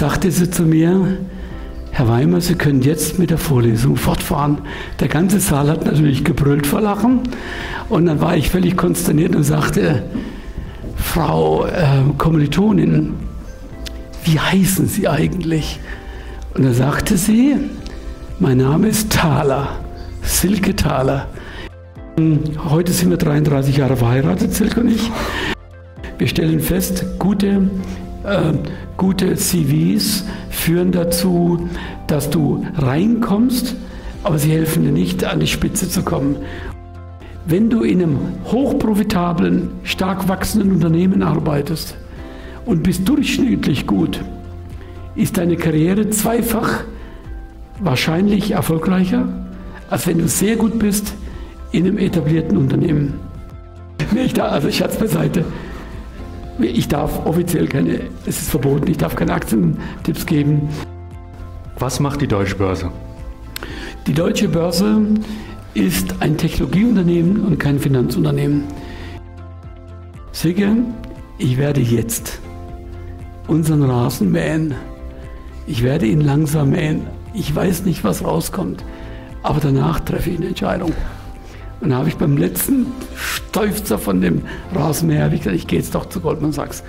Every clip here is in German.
sagte sie zu mir: Herr Weimer, Sie können jetzt mit der Vorlesung fortfahren. Der ganze Saal hat natürlich gebrüllt vor Lachen. Und dann war ich völlig konsterniert und sagte: Frau Kommilitonin, wie heißen Sie eigentlich? Und da sagte sie: Mein Name ist Thaler, Silke Thaler. Heute sind wir 33 Jahre verheiratet, Silke und ich. Wir stellen fest, gute CVs führen dazu, dass du reinkommst, aber sie helfen dir nicht, an die Spitze zu kommen. Wenn du in einem hochprofitablen, stark wachsenden Unternehmen arbeitest und bist durchschnittlich gut, ist deine Karriere zweifach wahrscheinlich erfolgreicher, als wenn du sehr gut bist in einem etablierten Unternehmen. Also Scherz beiseite. Ich darf offiziell es ist verboten, ich darf keine Aktientipps geben. Was macht die Deutsche Börse? Die Deutsche Börse ist ein Technologieunternehmen und kein Finanzunternehmen. Silke, ich werde jetzt unseren Rasen mähen. Ich werde ihn langsam mähen. Ich weiß nicht, was rauskommt, aber danach treffe ich eine Entscheidung. Und da habe ich beim letzten Seufzer von dem Rasenmäher gesagt, ich gehe jetzt doch zu Goldman Sachs.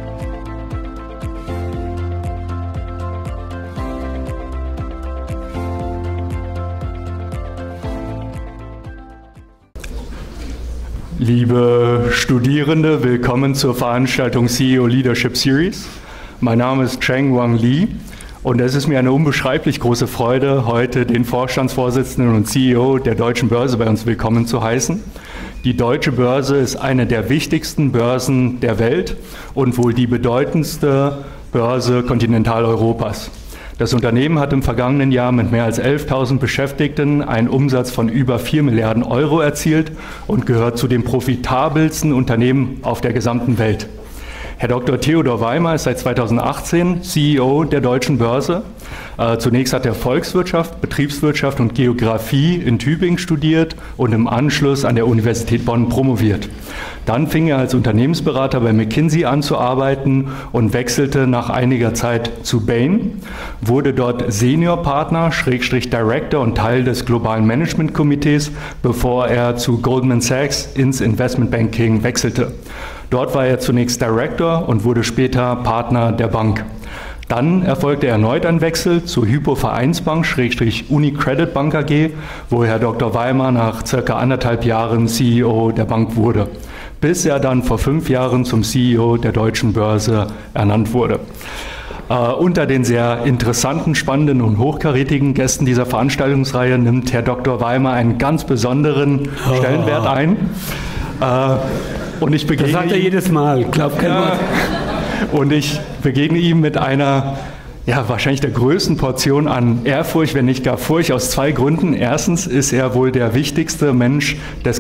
Liebe Studierende, willkommen zur Veranstaltung CEO Leadership Series. Mein Name ist Cheng Wang Li und es ist mir eine unbeschreiblich große Freude, heute den Vorstandsvorsitzenden und CEO der Deutschen Börse bei uns willkommen zu heißen. Die Deutsche Börse ist eine der wichtigsten Börsen der Welt und wohl die bedeutendste Börse Kontinentaleuropas. Das Unternehmen hat im vergangenen Jahr mit mehr als 11.000 Beschäftigten einen Umsatz von über 4 Milliarden Euro erzielt und gehört zu den profitabelsten Unternehmen auf der gesamten Welt. Herr Dr. Theodor Weimer ist seit 2018 CEO der Deutschen Börse. Zunächst hat er Volkswirtschaft, Betriebswirtschaft und Geografie in Tübingen studiert und im Anschluss an der Universität Bonn promoviert. Dann fing er als Unternehmensberater bei McKinsey an zu arbeiten und wechselte nach einiger Zeit zu Bain, wurde dort Seniorpartner, Director und Teil des globalen Managementkomitees, bevor er zu Goldman Sachs ins Investmentbanking wechselte. Dort war er zunächst Director und wurde später Partner der Bank. Dann erfolgte erneut ein Wechsel zur Hypo Vereinsbank /UniCredit Bank AG, wo Herr Dr. Weimer nach circa 1,5 Jahren CEO der Bank wurde, bis er dann vor 5 Jahren zum CEO der Deutschen Börse ernannt wurde. Unter den sehr interessanten, spannenden und hochkarätigen Gästen dieser Veranstaltungsreihe nimmt Herr Dr. Weimer einen ganz besonderen Stellenwert ein. Und ich begegne das sagt er jedes Mal, glaubt kein Wort. Und ich begegne ihm mit einer, wahrscheinlich der größten Portion an Ehrfurcht, wenn nicht gar Furcht, aus 2 Gründen. Erstens ist er wohl der wichtigste Mensch des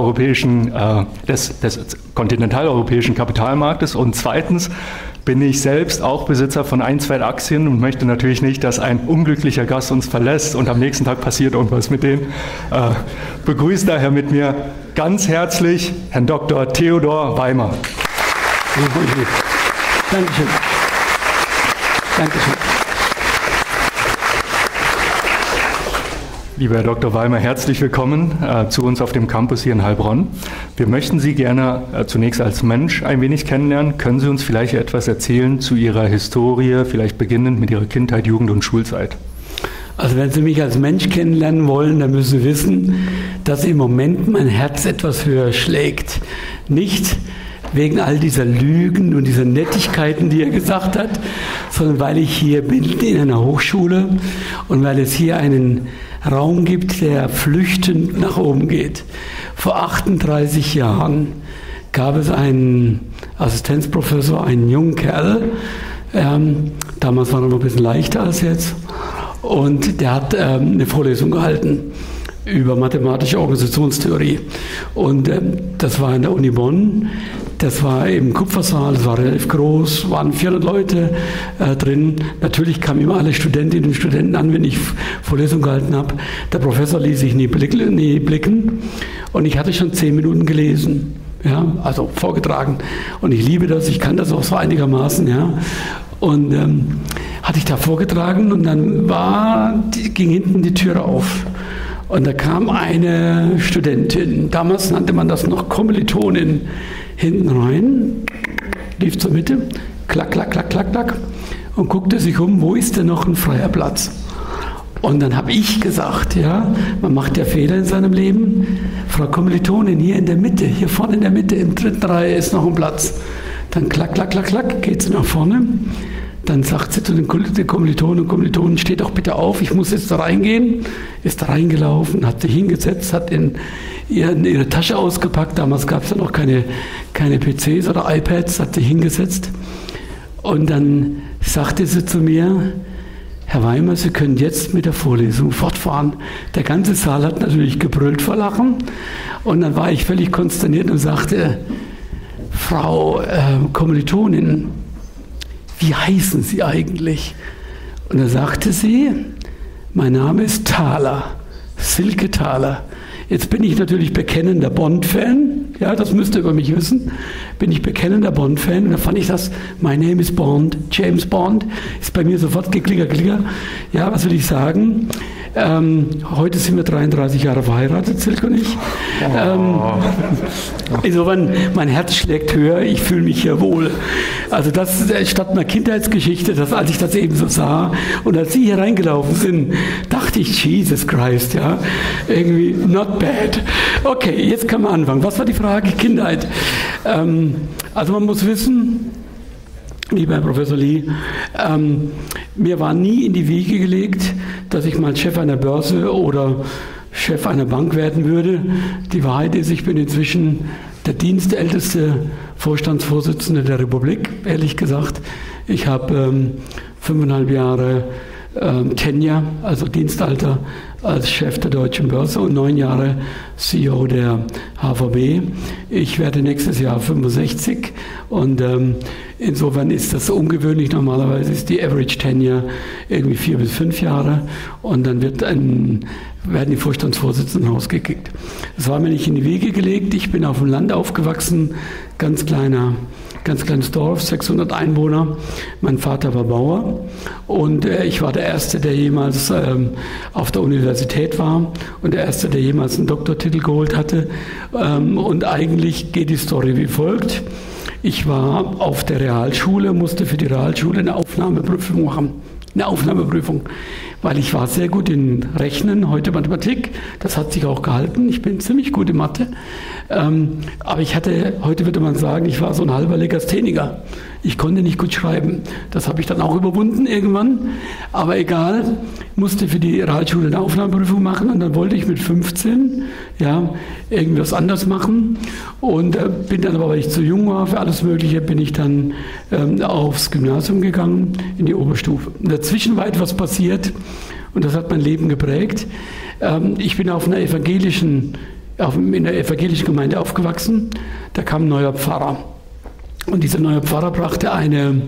des kontinentaleuropäischen Kapitalmarktes. Und zweitens bin ich selbst auch Besitzer von 1, 2 Aktien und möchte natürlich nicht, dass ein unglücklicher Gast uns verlässt und am nächsten Tag passiert irgendwas mit denen. Begrüßt daher mit mir ganz herzlich Herrn Dr. Theodor Weimer. Dankeschön. Dankeschön. Lieber Herr Dr. Weimer, herzlich willkommen zu uns auf dem Campus hier in Heilbronn. Wir möchten Sie gerne zunächst als Mensch ein wenig kennenlernen. Können Sie uns vielleicht etwas erzählen zu Ihrer Historie, vielleicht beginnend mit Ihrer Kindheit, Jugend und Schulzeit? Also wenn Sie mich als Mensch kennenlernen wollen, dann müssen Sie wissen, dass im Moment mein Herz etwas höher schlägt. Nicht wegen all dieser Lügen und dieser Nettigkeiten, die er gesagt hat, sondern weil ich hier bin in einer Hochschule und weil es hier einen Raum gibt, der flüchtend nach oben geht. Vor 38 Jahren gab es einen Assistenzprofessor, einen jungen Kerl, damals war er noch ein bisschen leichter als jetzt, und der hat eine Vorlesung gehalten über mathematische Organisationstheorie. Und das war in der Uni Bonn. Das war im Kupfersaal, das war relativ groß, waren 400 Leute drin. Natürlich kamen immer alle Studentinnen und Studenten an, wenn ich Vorlesungen gehalten habe. Der Professor ließ sich nie blicken und ich hatte schon 10 Minuten gelesen, also vorgetragen. Und ich liebe das, ich kann das auch so einigermaßen, und hatte ich da vorgetragen und dann ging hinten die Tür auf. Und da kam eine Studentin, damals nannte man das noch Kommilitonin, hinten rein, lief zur Mitte, klack, klack, klack, klack, klack und guckte sich um, wo ist denn noch ein freier Platz? Und dann habe ich gesagt, ja, man macht ja Fehler in seinem Leben. Frau Kommilitonin, hier in der Mitte, hier vorne in der Mitte, im dritten Reihe ist noch ein Platz. Dann klack, klack, klack, klack, geht sie nach vorne. Dann sagt sie zu den Kommilitonen und Kommilitonen, steht doch bitte auf, ich muss jetzt da reingehen. Ist da reingelaufen, hat sich hingesetzt, hat ihre Tasche ausgepackt. Damals gab es ja noch keine PCs oder iPads, hat sich hingesetzt. Und dann sagte sie zu mir, Herr Weimer, Sie können jetzt mit der Vorlesung fortfahren. Der ganze Saal hat natürlich gebrüllt vor Lachen. Und dann war ich völlig konsterniert und sagte, Frau Kommilitonin, wie heißen Sie eigentlich? Und da sagte sie, mein Name ist Thaler, Silke Thaler. Jetzt bin ich natürlich bekennender Bond-Fan, ja, das müsst ihr über mich wissen, bin ich bekennender Bond-Fan und da fand ich das, my name is Bond, James Bond, ist bei mir sofort geklicker. Ja, was will ich sagen? Heute sind wir 33 Jahre verheiratet, Silke und ich. Insofern, mein Herz schlägt höher, ich fühle mich hier wohl. Also das statt einer Kindheitsgeschichte, als ich das eben so sah und als Sie hier reingelaufen sind, dachte ich, Jesus Christ, ja, irgendwie not bad. Okay, jetzt kann man anfangen. Was war die Frage? Kindheit. Also man muss wissen, lieber Herr Professor Lee, mir war nie in die Wiege gelegt, dass ich mal Chef einer Börse oder Chef einer Bank werden würde. Die Wahrheit ist, ich bin inzwischen der dienstälteste Vorstandsvorsitzende der Republik, ehrlich gesagt. Ich habe 5,5 Jahre Tenure, also Dienstalter als Chef der Deutschen Börse und 9 Jahre CEO der HVB. Ich werde nächstes Jahr 65 und insofern ist das ungewöhnlich. Normalerweise ist die Average Tenure irgendwie 4 bis 5 Jahre und dann werden die Vorstandsvorsitzenden rausgekickt. Das war mir nicht in die Wiege gelegt. Ich bin auf dem Land aufgewachsen, ganz kleines Dorf, 600 Einwohner. Mein Vater war Bauer und ich war der Erste, der jemals auf der Universität war und der Erste, der jemals einen Doktortitel geholt hatte. Und eigentlich geht die Story wie folgt. Ich war auf der Realschule, musste für die Realschule eine Aufnahmeprüfung machen. Weil ich war sehr gut in Rechnen, heute Mathematik. Das hat sich auch gehalten. Ich bin ziemlich gut in Mathe. Aber heute würde man sagen, ich war so ein halber Legastheniker. Ich konnte nicht gut schreiben. Das habe ich dann auch überwunden irgendwann. Aber egal, musste für die Realschule eine Aufnahmeprüfung machen und dann wollte ich mit 15 irgendwas anders machen. Und bin dann aber, weil ich zu jung war für alles Mögliche, bin ich dann aufs Gymnasium gegangen, in die Oberstufe. Dazwischen war etwas passiert und das hat mein Leben geprägt. Ich bin in der evangelischen Gemeinde aufgewachsen. Da kam ein neuer Pfarrer. Und dieser neue Pfarrer brachte eine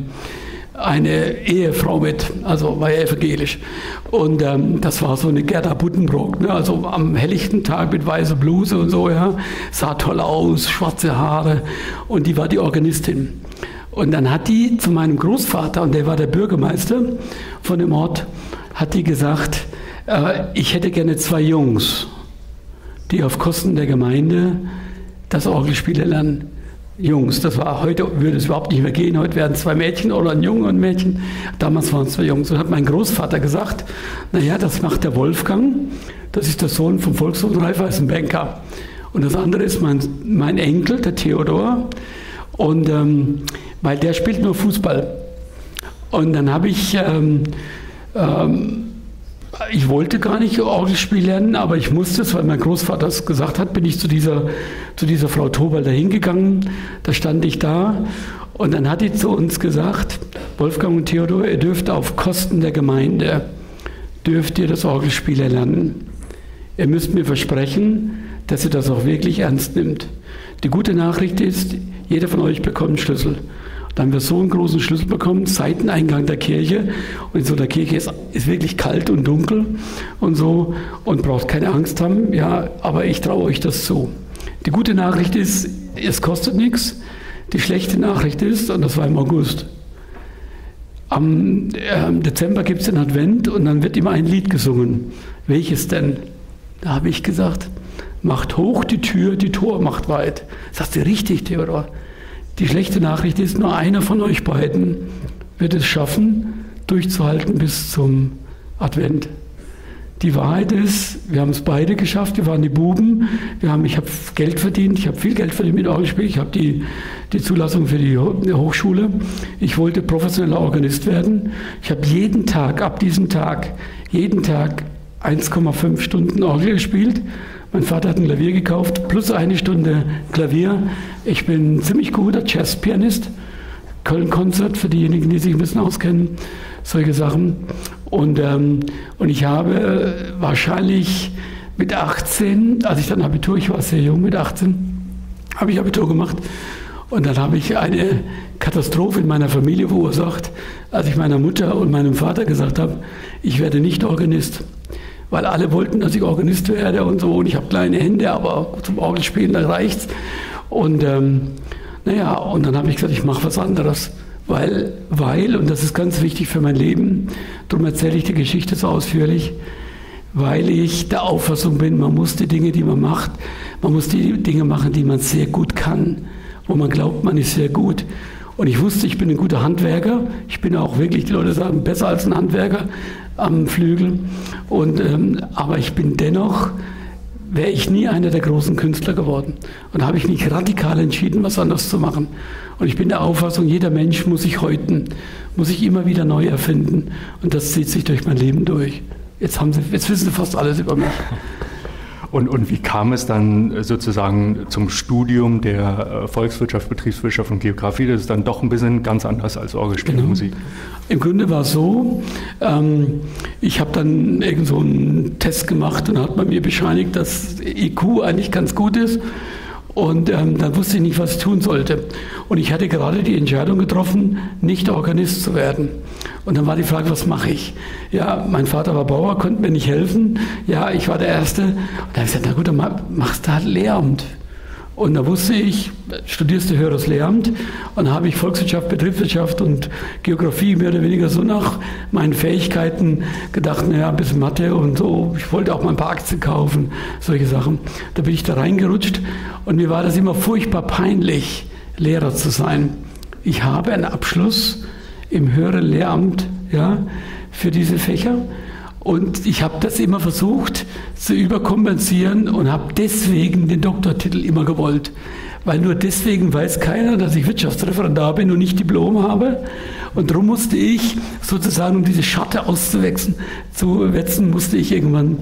Ehefrau mit, also war er evangelisch. Und das war so eine Gerda Buddenbrook, ne? Also am helllichten Tag mit weißer Bluse und so, ja, sah toll aus, schwarze Haare und die war die Organistin. Und dann hat die zu meinem Großvater, und der war der Bürgermeister von dem Ort, hat die gesagt, ich hätte gerne 2 Jungs, die auf Kosten der Gemeinde das Orgelspiel lernen. Jungs, heute würde es überhaupt nicht mehr gehen, heute werden 2 Mädchen oder ein Junge und ein Mädchen. Damals waren es 2 Jungs. Und hat mein Großvater gesagt, naja, das macht der Wolfgang, das ist der Sohn vom Volkssohn Raiffeisenbanker. Und das andere ist mein Enkel, der Theodor, und weil der spielt nur Fußball. Und dann habe ich wollte gar nicht Orgelspiel lernen, aber ich musste es, weil mein Großvater es gesagt hat, bin ich zu dieser Frau Tobal da hingegangen. Da stand ich da und dann hat die zu uns gesagt, Wolfgang und Theodor, ihr dürft auf Kosten der Gemeinde, dürft ihr das Orgelspiel erlernen. Ihr müsst mir versprechen, dass ihr das auch wirklich ernst nimmt. Die gute Nachricht ist, jeder von euch bekommt einen Schlüssel. Dann haben wir so einen großen Schlüssel bekommen, Seiteneingang der Kirche. Und in so einer Kirche ist wirklich kalt und dunkel und so und braucht keine Angst haben. Ja, aber ich traue euch das zu. Die gute Nachricht ist, es kostet nichts. Die schlechte Nachricht ist, und das war im August, am Dezember gibt es den Advent und dann wird immer ein Lied gesungen. Welches denn? Da habe ich gesagt, macht hoch die Tür, die Tor macht weit. Sagst du richtig, Theodor? Die schlechte Nachricht ist, nur einer von euch beiden wird es schaffen, durchzuhalten bis zum Advent. Die Wahrheit ist, wir haben es beide geschafft, wir waren die Buben, ich habe Geld verdient, ich habe viel Geld verdient mit Orgelspiel, ich habe die Zulassung für die Hochschule, ich wollte professioneller Organist werden, ich habe jeden Tag, ab diesem Tag, jeden Tag 1,5 Stunden Orgel gespielt. Mein Vater hat ein Klavier gekauft, plus 1 Stunde Klavier. Ich bin ein ziemlich guter Jazzpianist. Köln-Konzert für diejenigen, die sich ein bisschen auskennen, solche Sachen. Und ich habe wahrscheinlich mit 18, als ich dann Abitur, ich war sehr jung mit 18, habe ich Abitur gemacht. Und dann habe ich eine Katastrophe in meiner Familie verursacht, als ich meiner Mutter und meinem Vater gesagt habe, ich werde nicht Organist. Weil alle wollten, dass ich Organist werde und so. Und ich habe kleine Hände, aber zum Orgelspielen, da reicht's. Und und dann habe ich gesagt, ich mache was anderes. Weil, und das ist ganz wichtig für mein Leben, darum erzähle ich die Geschichte so ausführlich, weil ich der Auffassung bin, man muss die Dinge, die man macht, man muss die Dinge machen, die man sehr gut kann, wo man glaubt, man ist sehr gut. Und ich wusste, ich bin ein guter Handwerker. Ich bin auch wirklich, die Leute sagen, besser als ein Handwerker am Flügel. Aber ich bin dennoch, wäre ich nie einer der großen Künstler geworden. Und da habe ich mich radikal entschieden, was anderes zu machen. Und ich bin der Auffassung, jeder Mensch muss sich häuten, muss sich immer wieder neu erfinden. Und das zieht sich durch mein Leben durch. Jetzt wissen Sie fast alles über mich. Und wie kam es dann sozusagen zum Studium der Volkswirtschaft, Betriebswirtschaft und Geografie? Das ist dann doch ein bisschen ganz anders als Orgelspielmusik. Genau. Im Grunde war es so, ich habe dann irgend so einen Test gemacht und hat man mir bescheinigt, dass IQ eigentlich ganz gut ist. Und dann wusste ich nicht, was ich tun sollte. Und ich hatte gerade die Entscheidung getroffen, nicht Organist zu werden. Und dann war die Frage, was mache ich? Ja, mein Vater war Bauer, konnte mir nicht helfen. Ja, ich war der Erste. Und da habe ich gesagt, na gut, dann machst du halt Lehramt. Und da wusste ich, studierst du höheres Lehramt. Und dann habe ich Volkswirtschaft, Betriebswirtschaft und Geografie mehr oder weniger so nach meinen Fähigkeiten gedacht, naja, ein bisschen Mathe und so. Ich wollte auch mal ein paar Aktien kaufen, solche Sachen. Da bin ich da reingerutscht und mir war das immer furchtbar peinlich, Lehrer zu sein. Ich habe einen Abschluss im höheren Lehramt, ja, für diese Fächer. Und ich habe das immer versucht zu überkompensieren und habe deswegen den Doktortitel immer gewollt. Weil nur deswegen weiß keiner, dass ich Wirtschaftsreferendar bin und nicht Diplom habe. Und darum musste ich sozusagen, um diese Schatte auszuwetzen, musste ich irgendwann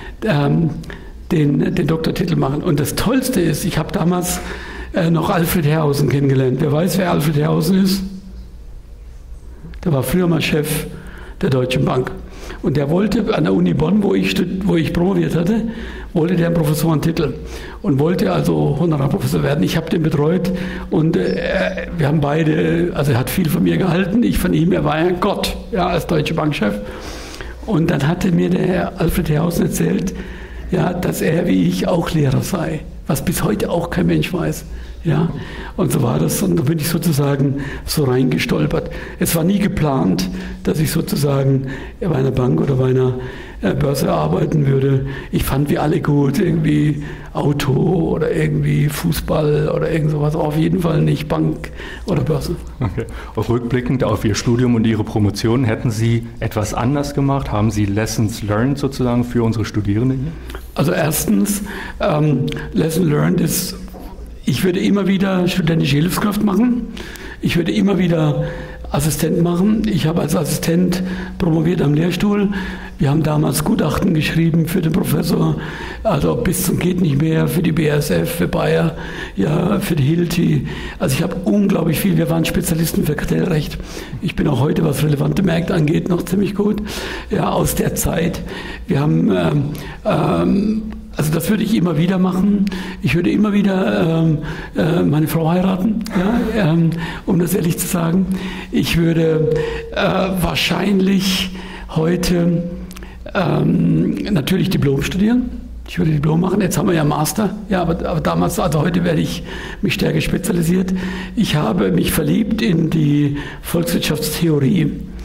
den Doktortitel machen. Und das Tollste ist, ich habe damals noch Alfred Herrhausen kennengelernt. Wer weiß, wer Alfred Herrhausen ist? Der war früher mal Chef der Deutschen Bank. Und der wollte an der Uni Bonn, wo ich promoviert hatte, wollte der einen Professorentitel und wollte also Honorarprofessor werden. Ich habe den betreut und wir haben beide, also er hat viel von mir gehalten, ich von ihm, er war ja Gott, ja, als Deutsche Bankchef. Und dann hatte mir der Herr Alfred Herrhausen erzählt, ja, dass er wie ich auch Lehrer sei, was bis heute auch kein Mensch weiß. Ja, und so war das und da bin ich sozusagen so reingestolpert. Es war nie geplant, dass ich sozusagen bei einer Bank oder bei einer Börse arbeiten würde. Ich fand wie alle gut, irgendwie Auto oder irgendwie Fußball oder irgend sowas, aber auf jeden Fall nicht Bank oder Börse. Okay. Rückblickend auf Ihr Studium und Ihre Promotion, hätten Sie etwas anders gemacht? Haben Sie Lessons learned sozusagen für unsere Studierenden hier? Also erstens, Lesson learned ist, ich würde immer wieder studentische Hilfskraft machen. Ich würde immer wieder Assistent machen. Ich habe als Assistent promoviert am Lehrstuhl. Wir haben damals Gutachten geschrieben für den Professor, also bis zum geht nicht mehr, für die BASF, für Bayer, ja, für die Hilti. Also ich habe unglaublich viel. Wir waren Spezialisten für Kartellrecht. Ich bin auch heute, was relevante Märkte angeht, noch ziemlich gut, ja, aus der Zeit. Wir haben also das würde ich immer wieder machen. Ich würde immer wieder meine Frau heiraten, ja, um das ehrlich zu sagen. Ich würde wahrscheinlich heute natürlich Diplom studieren. Ich würde Diplom machen, jetzt haben wir ja Master, ja, aber damals, also heute werde ich mich stärker spezialisiert. Ich habe mich verliebt in die Volkswirtschaftstheorie.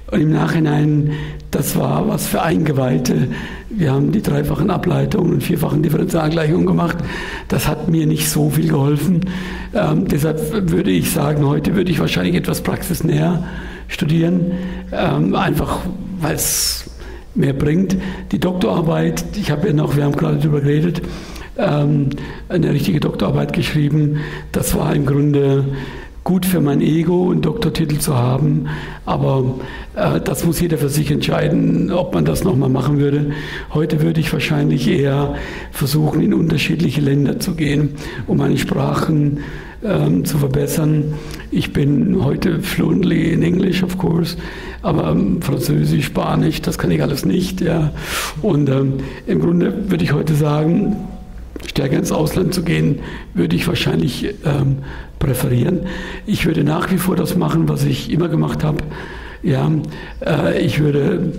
Und im Nachhinein, das war was für Eingeweihte. Wir haben die 3-fachen Ableitungen und 4-fachen Differentialgleichungen gemacht. Das hat mir nicht so viel geholfen. Deshalb würde ich sagen, heute würde ich wahrscheinlich etwas praxisnäher studieren. Einfach, weil es mehr bringt. Die Doktorarbeit, wir haben gerade darüber geredet, eine richtige Doktorarbeit geschrieben. Das war im Grunde gut für mein Ego, einen Doktortitel zu haben, aber das muss jeder für sich entscheiden, ob man das nochmal machen würde. Heute würde ich wahrscheinlich eher versuchen, in unterschiedliche Länder zu gehen, um meine Sprachen zu verbessern. Ich bin heute fluently in English, of course, aber Französisch, Spanisch, das kann ich alles nicht. Ja. Und im Grunde würde ich heute sagen, stärker ins Ausland zu gehen, würde ich wahrscheinlich präferieren. Ich würde nach wie vor das machen, was ich immer gemacht habe. Ja, ich würde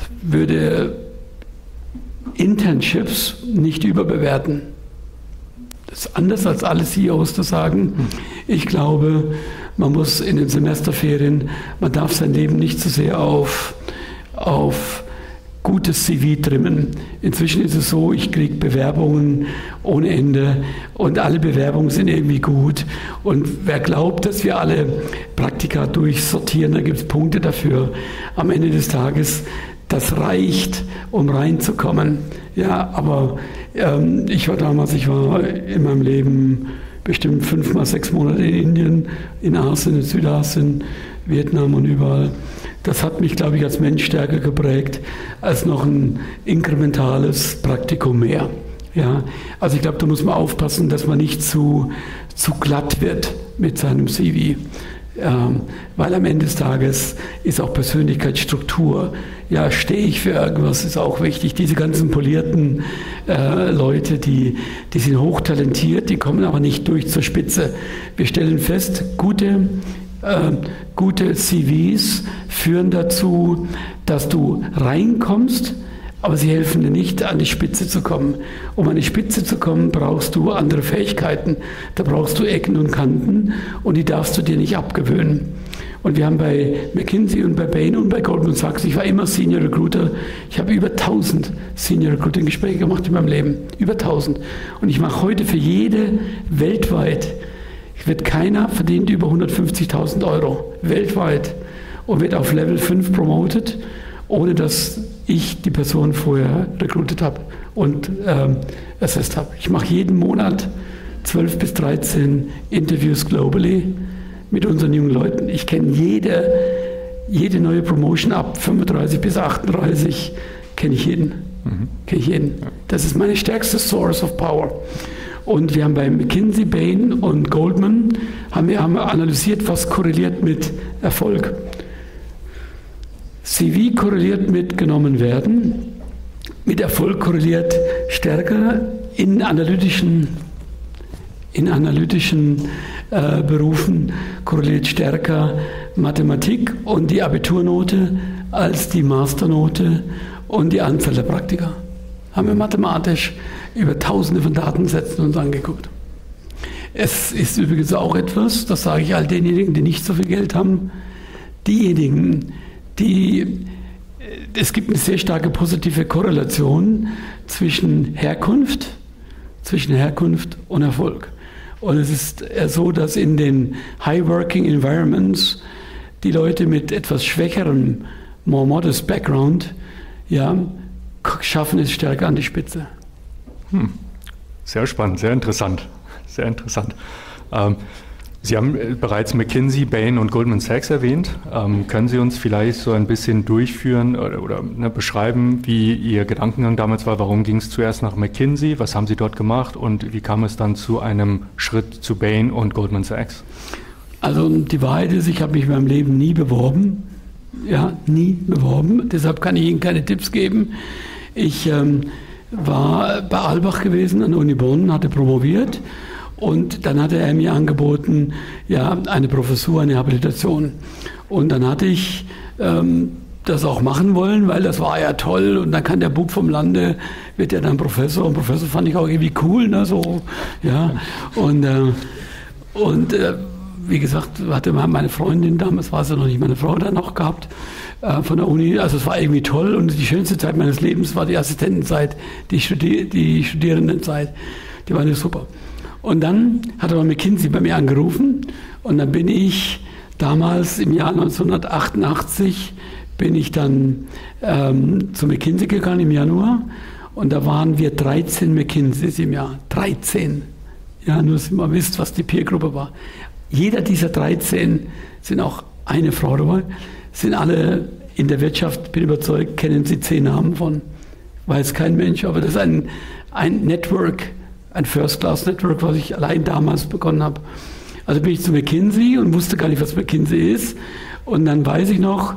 Internships nicht überbewerten. Das ist anders als alle CEOs zu sagen. Ich glaube, man muss in den Semesterferien, man darf sein Leben nicht zu sehr auf gutes CV trimmen. Inzwischen ist es so, ich kriege Bewerbungen ohne Ende und alle Bewerbungen sind irgendwie gut. Und wer glaubt, dass wir alle Praktika durchsortieren, da gibt es Punkte dafür. Am Ende des Tages, das reicht, um reinzukommen. Ja, aber ich war in meinem Leben bestimmt 5 mal 6 Monate in Indien, in Asien, in Südasien, Vietnam und überall. Das hat mich, glaube ich, als Mensch stärker geprägt als noch ein inkrementales Praktikum mehr. Ja, also ich glaube, da muss man aufpassen, dass man nicht zu glatt wird mit seinem CV. Weil am Ende des Tages ist auch Persönlichkeitsstruktur. Ja, stehe ich für irgendwas, ist auch wichtig. Diese ganzen polierten Leute, die sind hochtalentiert, die kommen aber nicht durch zur Spitze. Wir stellen fest, gute CVs führen dazu, dass du reinkommst, aber sie helfen dir nicht, an die Spitze zu kommen. Um an die Spitze zu kommen, brauchst du andere Fähigkeiten. Da brauchst du Ecken und Kanten und die darfst du dir nicht abgewöhnen. Und wir haben bei McKinsey und bei Bain und bei Goldman Sachs, ich war immer Senior Recruiter, ich habe über 1000 Senior Recruiting Gespräche gemacht in meinem Leben. Über 1000. Und ich mache heute für jede weltweit, keiner verdient über 150.000 Euro weltweit und wird auf Level 5 promoted, ohne dass ich die Person vorher recruited habe und assessed habe. Ich mache jeden Monat 12 bis 13 Interviews globally mit unseren jungen Leuten. Ich kenne jede neue Promotion ab 35 bis 38, kenne ich jeden. Das ist meine stärkste Source of Power. Und wir haben bei McKinsey, Bain und Goldman haben wir analysiert, was korreliert mit Erfolg. CV korreliert mit genommen werden, mit Erfolg korreliert stärker in analytischen Berufen korreliert stärker Mathematik und die Abiturnote als die Masternote und die Anzahl der Praktika. Haben wir mathematisch über Tausende von Datensätzen uns angeguckt. Es ist übrigens auch etwas, das sage ich all denjenigen, die nicht so viel Geld haben, es gibt eine sehr starke positive Korrelation zwischen Herkunft und Erfolg. Und es ist so, dass in den High-Working Environments die Leute mit etwas schwächerem, more modest Background, ja, schaffen es stärker an die Spitze. Sehr spannend, sehr interessant. Sehr interessant. Sie haben bereits McKinsey, Bain und Goldman Sachs erwähnt. Können Sie uns vielleicht so ein bisschen durchführen oder beschreiben, wie Ihr Gedankengang damals war? Warum ging es zuerst nach McKinsey? Was haben Sie dort gemacht? Und wie kam es dann zu einem Schritt zu Bain und Goldman Sachs? Also die Wahrheit ist, ich habe mich in meinem Leben nie beworben. Ja, nie beworben. Deshalb kann ich Ihnen keine Tipps geben. Ich war bei Albach gewesen an der Uni Bonn, hatte promoviert. Und dann hatte er mir angeboten, ja, eine Professur, eine Habilitation. Und dann hatte ich das auch machen wollen, weil das war ja toll. Und dann kann der Bub vom Lande, wird ja dann Professor. Und Professor fand ich auch irgendwie cool, ne, so, ja. Und wie gesagt, hatte meine Freundin damals, war sie noch nicht meine Frau, dann noch gehabt von der Uni. Also es war irgendwie toll und die schönste Zeit meines Lebens war die Assistentenzeit, die Studierendenzeit. Die war nicht super. Und dann hat aber McKinsey bei mir angerufen und dann bin ich damals im Jahr 1988 bin ich dann zu McKinsey gegangen im Januar und da waren wir 13 McKinseys im Jahr. 13. Ja, nur dass ihr mal wisst, was die Peergruppe war. Jeder dieser 13, sind auch eine Frau dabei, sind alle in der Wirtschaft, bin überzeugt, kennen Sie 10 Namen von. Weiß kein Mensch, aber das ist ein Network, ein First-Class-Network, was ich allein damals begonnen habe. Also bin ich zu McKinsey und wusste gar nicht, was McKinsey ist. Und dann weiß ich noch,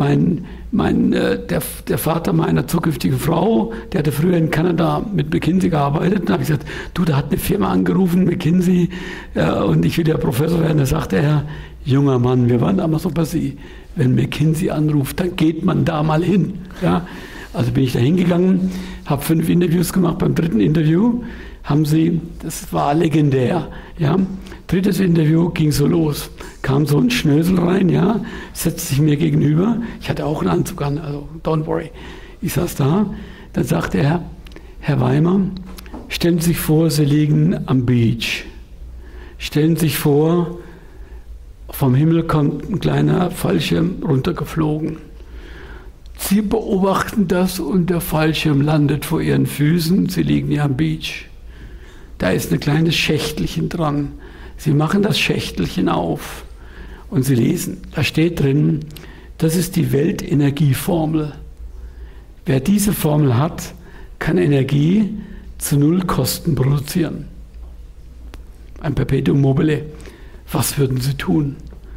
der Vater meiner zukünftigen Frau, der hatte früher in Kanada mit McKinsey gearbeitet. Da habe ich gesagt, du, da hat eine Firma angerufen, McKinsey, und ich will ja Professor werden. Da sagte er, junger Mann, wir waren damals noch bei Sie, wenn McKinsey anruft, dann geht man da mal hin. Ja? Also bin ich da hingegangen, habe 5 Interviews gemacht. Beim 3. Interview haben sie, das war legendär, ja, 3. Interview ging so los, kam so ein Schnösel rein, ja, setzte sich mir gegenüber, ich hatte auch einen Anzug an, also don't worry, ich saß da, dann sagte er, Herr Weimer, stellen Sie sich vor, Sie liegen am Beach, stellen Sie sich vor, vom Himmel kommt ein kleiner Fallschirm runtergeflogen. Sie beobachten das und der Fallschirm landet vor Ihren Füßen, Sie liegen ja am Beach. Da ist ein kleines Schächtelchen dran. Sie machen das Schächtelchen auf und Sie lesen. Da steht drin, das ist die Weltenergieformel. Wer diese Formel hat, kann Energie zu 0 Kosten produzieren. Ein Perpetuum mobile. Was würden Sie tun?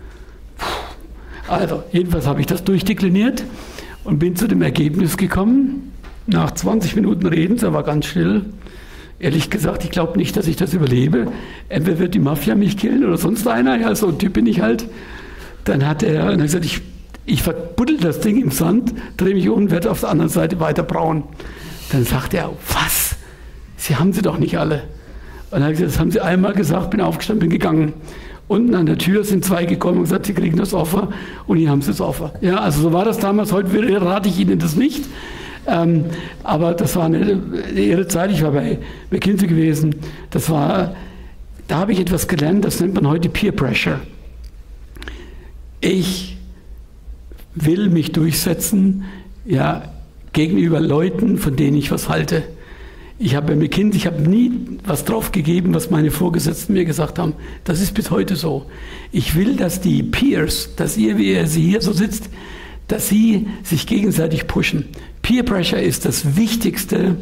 Also, jedenfalls habe ich das durchdekliniert und bin zu dem Ergebnis gekommen, nach 20 Minuten Redens, er war ganz still, ehrlich gesagt, ich glaube nicht, dass ich das überlebe. Entweder wird die Mafia mich killen oder sonst einer, ja, so ein Typ bin ich halt. Dann hat er gesagt, ich verbuddel das Ding im Sand, drehe mich um, werde auf der anderen Seite weiter brauen. Dann sagt er, was? Sie haben sie doch nicht alle. Und dann habe ich gesagt, das haben Sie einmal gesagt, bin aufgestanden, bin gegangen. Unten an der Tür sind 2 gekommen und gesagt, Sie kriegen das Offer und hier haben Sie das Offer. Ja, also so war das damals, heute rate ich Ihnen das nicht. Aber das war eine irre Zeit, ich war bei McKinsey gewesen. Da habe ich etwas gelernt, das nennt man heute Peer Pressure. Ich will mich durchsetzen, ja, gegenüber Leuten, von denen ich was halte. Ich habe bei McKinsey, ich habe nie was drauf gegeben, was meine Vorgesetzten mir gesagt haben. Das ist bis heute so. Ich will, dass die Peers, dass ihr, wie ihr sie hier so sitzt, dass sie sich gegenseitig pushen. Peer Pressure ist das wichtigste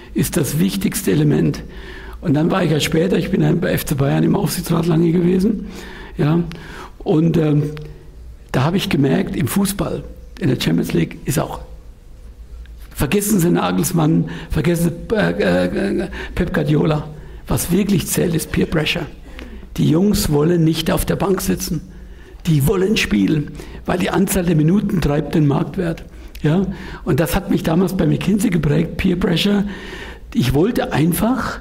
Element. Und dann war ich ja später, ich bin dann bei FC Bayern im Aufsichtsrat lange gewesen, ja, und da habe ich gemerkt, im Fußball, in der Champions League ist auch, vergessen Sie Nagelsmann, vergessen Sie Pep Guardiola, was wirklich zählt, ist Peer Pressure. Die Jungs wollen nicht auf der Bank sitzen. Die wollen spielen, weil die Anzahl der Minuten treibt den Marktwert. Ja? Und das hat mich damals bei McKinsey geprägt, Peer Pressure. Ich wollte einfach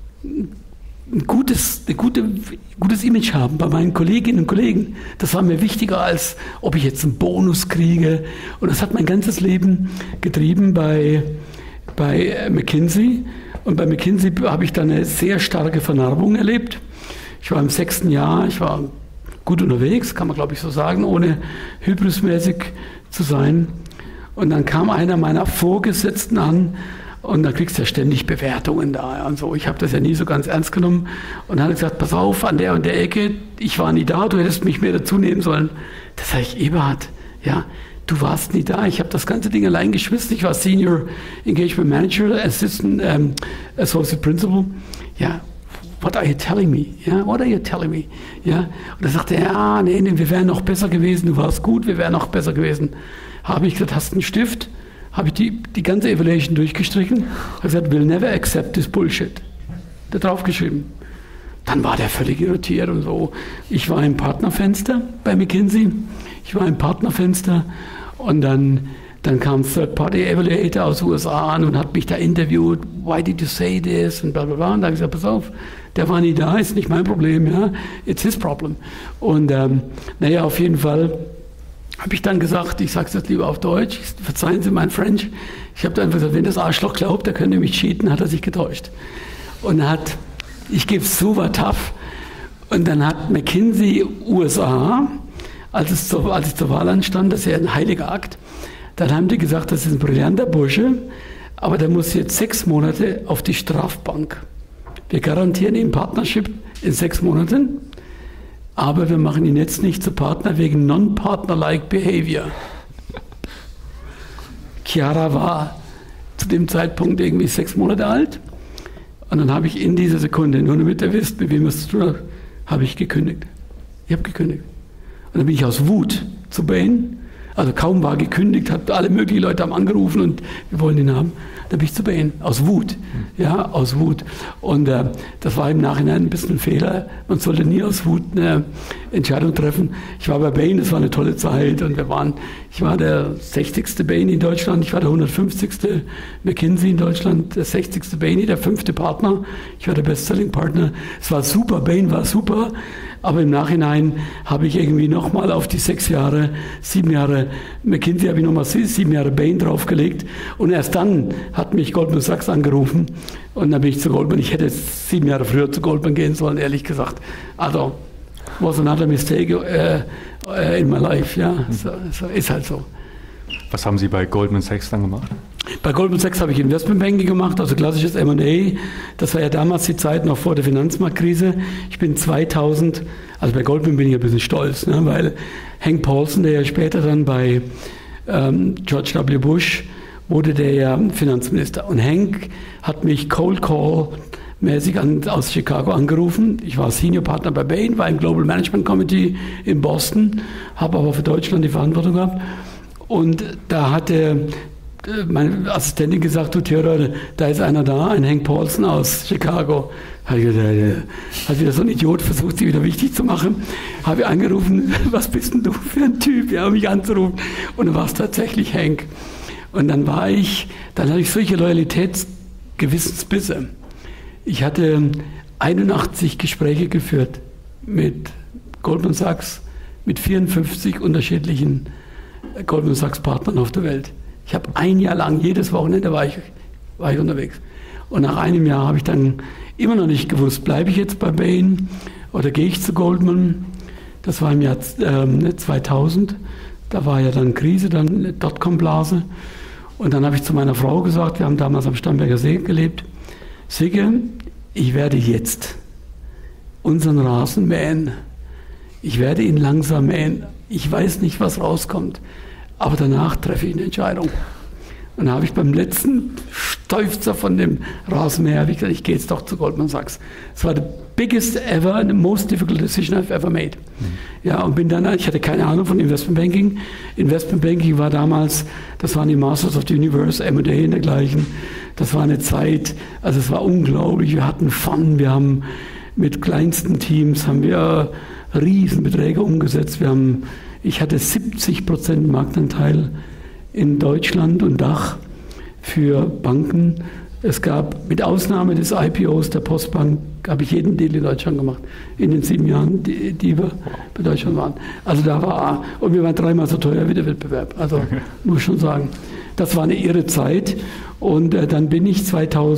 ein gutes Image haben bei meinen Kolleginnen und Kollegen. Das war mir wichtiger, als ob ich jetzt einen Bonus kriege. Und das hat mein ganzes Leben getrieben bei McKinsey. Und bei McKinsey habe ich dann eine sehr starke Vernarbung erlebt. Ich war im 6. Jahr, ich war gut unterwegs, kann man glaube ich so sagen, ohne hybrismäßig zu sein. Und dann kam einer meiner Vorgesetzten an und da kriegst du ja ständig Bewertungen da und so. Ich habe das ja nie so ganz ernst genommen und dann hat er gesagt, pass auf, an der und der Ecke, ich war nie da, du hättest mich mehr dazu nehmen sollen. Das sage ich, Eberhard, ja, du warst nie da, ich habe das ganze Ding allein geschmissen, ich war Senior Engagement Manager, Assistant Associate Principal, ja. What are you telling me? Ja, what are you telling me? Ja, und da sagte er, ja, nee, wir wären noch besser gewesen, du warst gut, wir wären noch besser gewesen. Habe ich gesagt, hast du einen Stift? Habe ich die ganze Evaluation durchgestrichen. Habe gesagt, we'll never accept this bullshit. Da drauf geschrieben. Dann war der völlig irritiert und so. Ich war im Partnerfenster bei McKinsey. Und dann kam ein Third-Party-Evaluator aus den USA an und hat mich da interviewt. Why did you say this? Und bla bla bla. Und da habe ich gesagt, pass auf, der war nie da, ist nicht mein Problem, ja, it's his problem. Und auf jeden Fall habe ich dann gesagt, ich sage es jetzt lieber auf Deutsch, verzeihen Sie mein French, ich habe dann einfach gesagt, wenn das Arschloch glaubt, er könnte mich cheaten, hat er sich getäuscht. Und ich gebe es zu, war tough. Und dann hat McKinsey USA, als ich zur Wahl anstand, das ist ja ein heiliger Akt, dann haben die gesagt, das ist ein brillanter Bursche, aber der muss jetzt 6 Monate auf die Strafbank. Wir garantieren ihm Partnership in 6 Monaten, aber wir machen ihn jetzt nicht zu Partner wegen Non-Partner-like Behavior. Chiara war zu dem Zeitpunkt irgendwie 6 Monate alt und dann habe ich in dieser Sekunde, nur damit ihr wisst, mit wem wir es zu tun haben, habe ich gekündigt. Ich habe gekündigt. Und dann bin ich aus Wut zu Bain. Also kaum war gekündigt, hat alle möglichen Leute haben angerufen und wir wollen ihn haben. Da bin ich zu Bain, aus Wut. Ja, aus Wut. Und das war im Nachhinein ein bisschen ein Fehler. Man sollte nie aus Wut eine Entscheidung treffen. Ich war bei Bain, es war eine tolle Zeit und ich war der 60. Bain in Deutschland, ich war der 150. McKinsey in Deutschland, der 60. Bain, der 5. Partner. Ich war der Bestselling-Partner. Es war super, Bain war super. Aber im Nachhinein habe ich irgendwie nochmal auf die 7 Jahre McKinsey, habe ich nochmal 7 Jahre Bain draufgelegt. Und erst dann hat mich Goldman Sachs angerufen und dann bin ich zu Goldman. Ich hätte 7 Jahre früher zu Goldman gehen sollen, ehrlich gesagt. Also, was another mistake in my life. Ja, so ist halt so. Was haben Sie bei Goldman Sachs dann gemacht? Bei Goldman Sachs habe ich Investmentbanking gemacht, also klassisches M&A. Das war ja damals die Zeit noch vor der Finanzmarktkrise. Ich bin 2000, also bei Goldman bin ich ein bisschen stolz, ne, weil Hank Paulson, der ja später dann bei George W. Bush wurde, der ja Finanzminister. Und Hank hat mich Cold Call mäßig aus Chicago angerufen. Ich war Senior Partner bei Bain, war im Global Management Committee in Boston, habe aber für Deutschland die Verantwortung gehabt. Und da hatte meine Assistentin gesagt, du Theodor, da ist einer da, ein Hank Paulson aus Chicago. Hat wieder so ein Idiot versucht, sie wieder wichtig zu machen. Habe ich angerufen, was bist denn du für ein Typ, ja, mich anzurufen. Und dann war es tatsächlich Hank. Und dann hatte ich solche Loyalitätsgewissensbisse. Ich hatte 81 Gespräche geführt mit Goldman Sachs, mit 54 unterschiedlichen Goldman Sachs Partnern auf der Welt. Ich habe 1 Jahr lang, jedes Wochenende war ich unterwegs. Und nach einem Jahr habe ich dann immer noch nicht gewusst, bleibe ich jetzt bei Bain oder gehe ich zu Goldman. Das war im Jahr 2000. Da war ja dann Krise, dann eine Dotcom-Blase. Und dann habe ich zu meiner Frau gesagt, wir haben damals am Starnberger See gelebt, Sigge, ich werde jetzt unseren Rasen mähen. Ich werde ihn langsam mähen. Ich weiß nicht, was rauskommt. Aber danach treffe ich eine Entscheidung. Und dann habe ich beim letzten Seufzer von dem Rasenmäher gesagt, ich gehe jetzt doch zu Goldman Sachs. Es war the biggest ever, the most difficult decision I've ever made. Ja, und ich hatte keine Ahnung von Investmentbanking. Investmentbanking war damals, das waren die Masters of the Universe, M&A und dergleichen. Das war eine Zeit, also es war unglaublich, wir hatten Fun, wir haben mit kleinsten Teams, Riesenbeträge umgesetzt. Ich hatte 70% Marktanteil in Deutschland und Dach für Banken. Es gab, mit Ausnahme des IPOs der Postbank, habe ich jeden Deal in Deutschland gemacht, in den 7 Jahren, die wir bei Deutschland waren. Also und wir waren 3-mal so teuer wie der Wettbewerb. Also muss schon sagen, das war eine irre Zeit. Und dann bin ich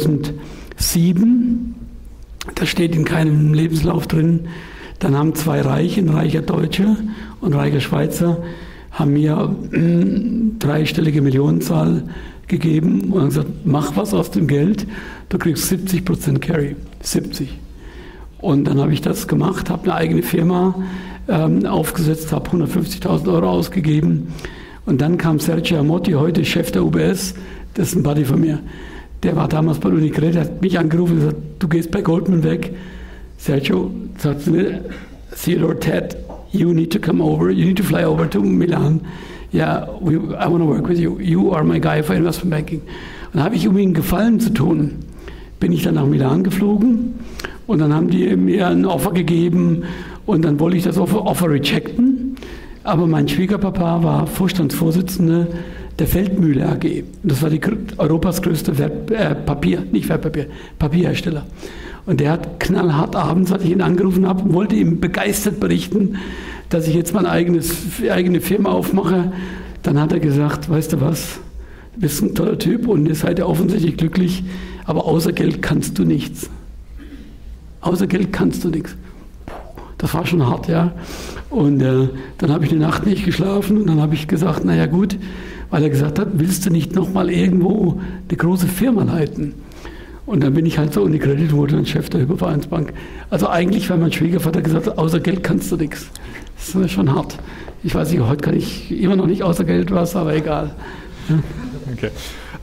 2007, das steht in keinem Lebenslauf drin, dann haben 2 Reiche, ein reicher Deutscher und ein reicher Schweizer, haben mir 3-stellige Millionenzahl gegeben und haben gesagt, mach was aus dem Geld, du kriegst 70% Carry, 70. Und dann habe ich das gemacht, habe eine eigene Firma aufgesetzt, habe 150.000 € ausgegeben und dann kam Sergio Amotti, heute Chef der UBS, das ist ein Buddy von mir, der war damals bei UniCredit, hat mich angerufen und gesagt, du gehst bei Goldman weg. Sergio sagt zu mir, Theodore, Ted, you need to come over, you need to fly over to Milan. Yeah, I want to work with you. You are my guy for investment banking. Und dann habe ich, um ihnen Gefallen zu tun, bin ich dann nach Milan geflogen und dann haben die mir ein Offer gegeben und dann wollte ich das Offer rejecten. Aber mein Schwiegerpapa war Vorstandsvorsitzender der Feldmühle AG. Das war Europas größte Papierhersteller. Und der hat knallhart abends, als ich ihn angerufen habe, und wollte ihm begeistert berichten, dass ich jetzt meine eigene Firma aufmache. Dann hat er gesagt, weißt du was, du bist ein toller Typ und ihr seid ja offensichtlich glücklich, aber außer Geld kannst du nichts. Außer Geld kannst du nichts. Das war schon hart, ja. Und dann habe ich eine Nacht nicht geschlafen und dann habe ich gesagt, naja gut, weil er gesagt hat, willst du nicht nochmal irgendwo eine große Firma leiten? Und dann bin ich halt so UniCredit, wurde dann Chef der Hypovereinsbank. Also eigentlich, weil mein Schwiegervater gesagt hat, außer Geld kannst du nichts. Das ist schon hart. Ich weiß nicht, heute kann ich immer noch nicht außer Geld was, aber egal. Ja. Okay.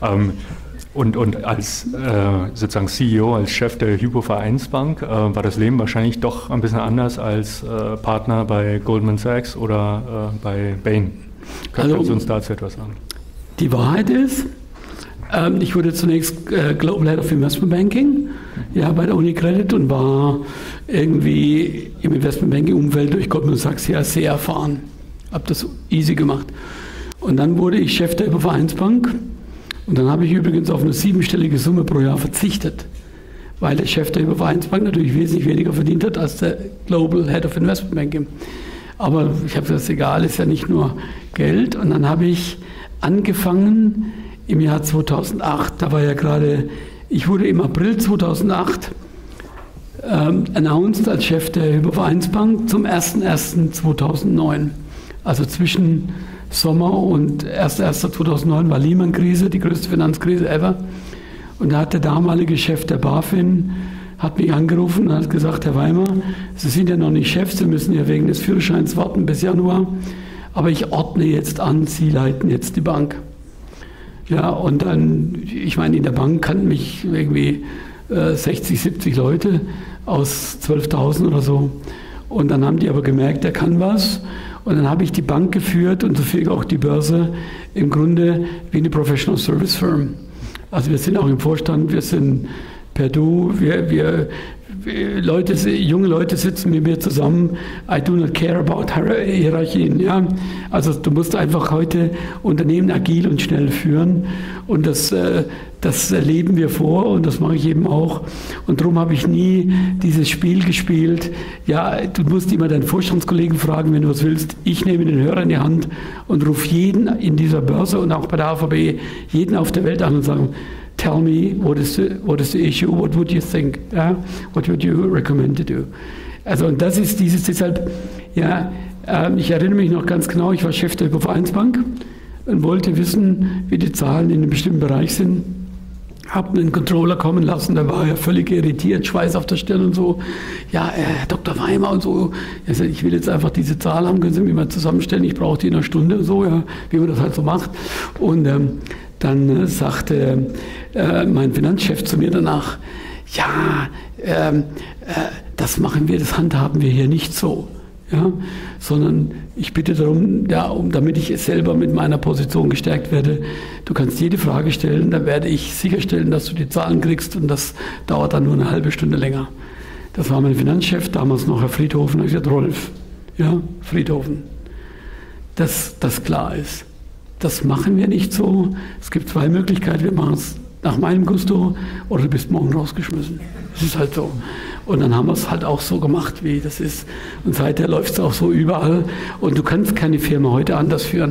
Und als sozusagen CEO, als Chef der Hypovereinsbank, war das Leben wahrscheinlich doch ein bisschen anders als Partner bei Goldman Sachs oder bei Bain. Können Sie uns dazu etwas sagen? Die Wahrheit ist, ich wurde zunächst Global Head of Investment Banking, ja, bei der UniCredit und war irgendwie im Investment Banking Umfeld durch Goldman Sachs ja sehr erfahren. Habe das easy gemacht. Und dann wurde ich Chef der Hypovereinsbank und dann habe ich übrigens auf eine 7-stellige Summe pro Jahr verzichtet, weil der Chef der Hypovereinsbank natürlich wesentlich weniger verdient hat als der Global Head of Investment Banking. Aber ich habe gesagt, egal, ist ja nicht nur Geld. Und dann habe ich angefangen im Jahr 2008, da war ja gerade, ich wurde im April 2008 announced als Chef der Hypovereinsbank zum 01.01.2009. Also zwischen Sommer und 1.1.2009 war Lehman-Krise, die größte Finanzkrise ever. Und da hat der damalige Chef der BaFin hat mich angerufen und hat gesagt, Herr Weimer, Sie sind ja noch nicht Chef, Sie müssen ja wegen des Führerscheins warten bis Januar, aber ich ordne jetzt an, Sie leiten jetzt die Bank. Ja, und dann, ich meine, in der Bank kannten mich irgendwie 60, 70 Leute aus 12.000 oder so. Und dann haben die aber gemerkt, er kann was. Und dann habe ich die Bank geführt und so viel auch die Börse im Grunde wie eine Professional Service Firm. Also wir sind auch im Vorstand, wir sind per Du, junge Leute sitzen mit mir zusammen. I do not care about Hierarchien. Ja? Also du musst einfach heute Unternehmen agil und schnell führen und das leben wir vor und das mache ich eben auch. Und darum habe ich nie dieses Spiel gespielt. Ja, du musst immer deinen Vorstandskollegen fragen, wenn du was willst. Ich nehme den Hörer in die Hand und rufe jeden in dieser Börse und auch bei der HVB, jeden auf der Welt an und sage, tell me, what is the issue, what would you think, what would you recommend to do? Also und das ist deshalb, ja, ich erinnere mich noch ganz genau, ich war Chef der Hypovereinsbank und wollte wissen, wie die Zahlen in einem bestimmten Bereich sind. Habe einen Controller kommen lassen, der war ja völlig irritiert, Schweiß auf der Stirn und so. Ja, Herr Dr. Weimer und so. Er sagt, ich will jetzt einfach diese Zahl haben, können Sie mir mal zusammenstellen, ich brauche die in einer Stunde und so, ja, wie man das halt so macht. Und dann sagte mein Finanzchef zu mir danach, ja, das machen wir, das handhaben wir hier nicht so. Ja, sondern ich bitte darum, ja, damit ich selber mit meiner Position gestärkt werde, du kannst jede Frage stellen, dann werde ich sicherstellen, dass du die Zahlen kriegst und das dauert dann nur eine halbe Stunde länger. Das war mein Finanzchef, damals noch Herr Friedhofen, ich gesagt, Rolf, ja, Friedhofen, dass das klar ist. Das machen wir nicht so. Es gibt 2 Möglichkeiten, wir machen es nach meinem Gusto oder du bist morgen rausgeschmissen. Das ist halt so. Und dann haben wir es halt auch so gemacht, wie das ist. Und seither läuft es auch so überall. Und du kannst keine Firma heute anders führen.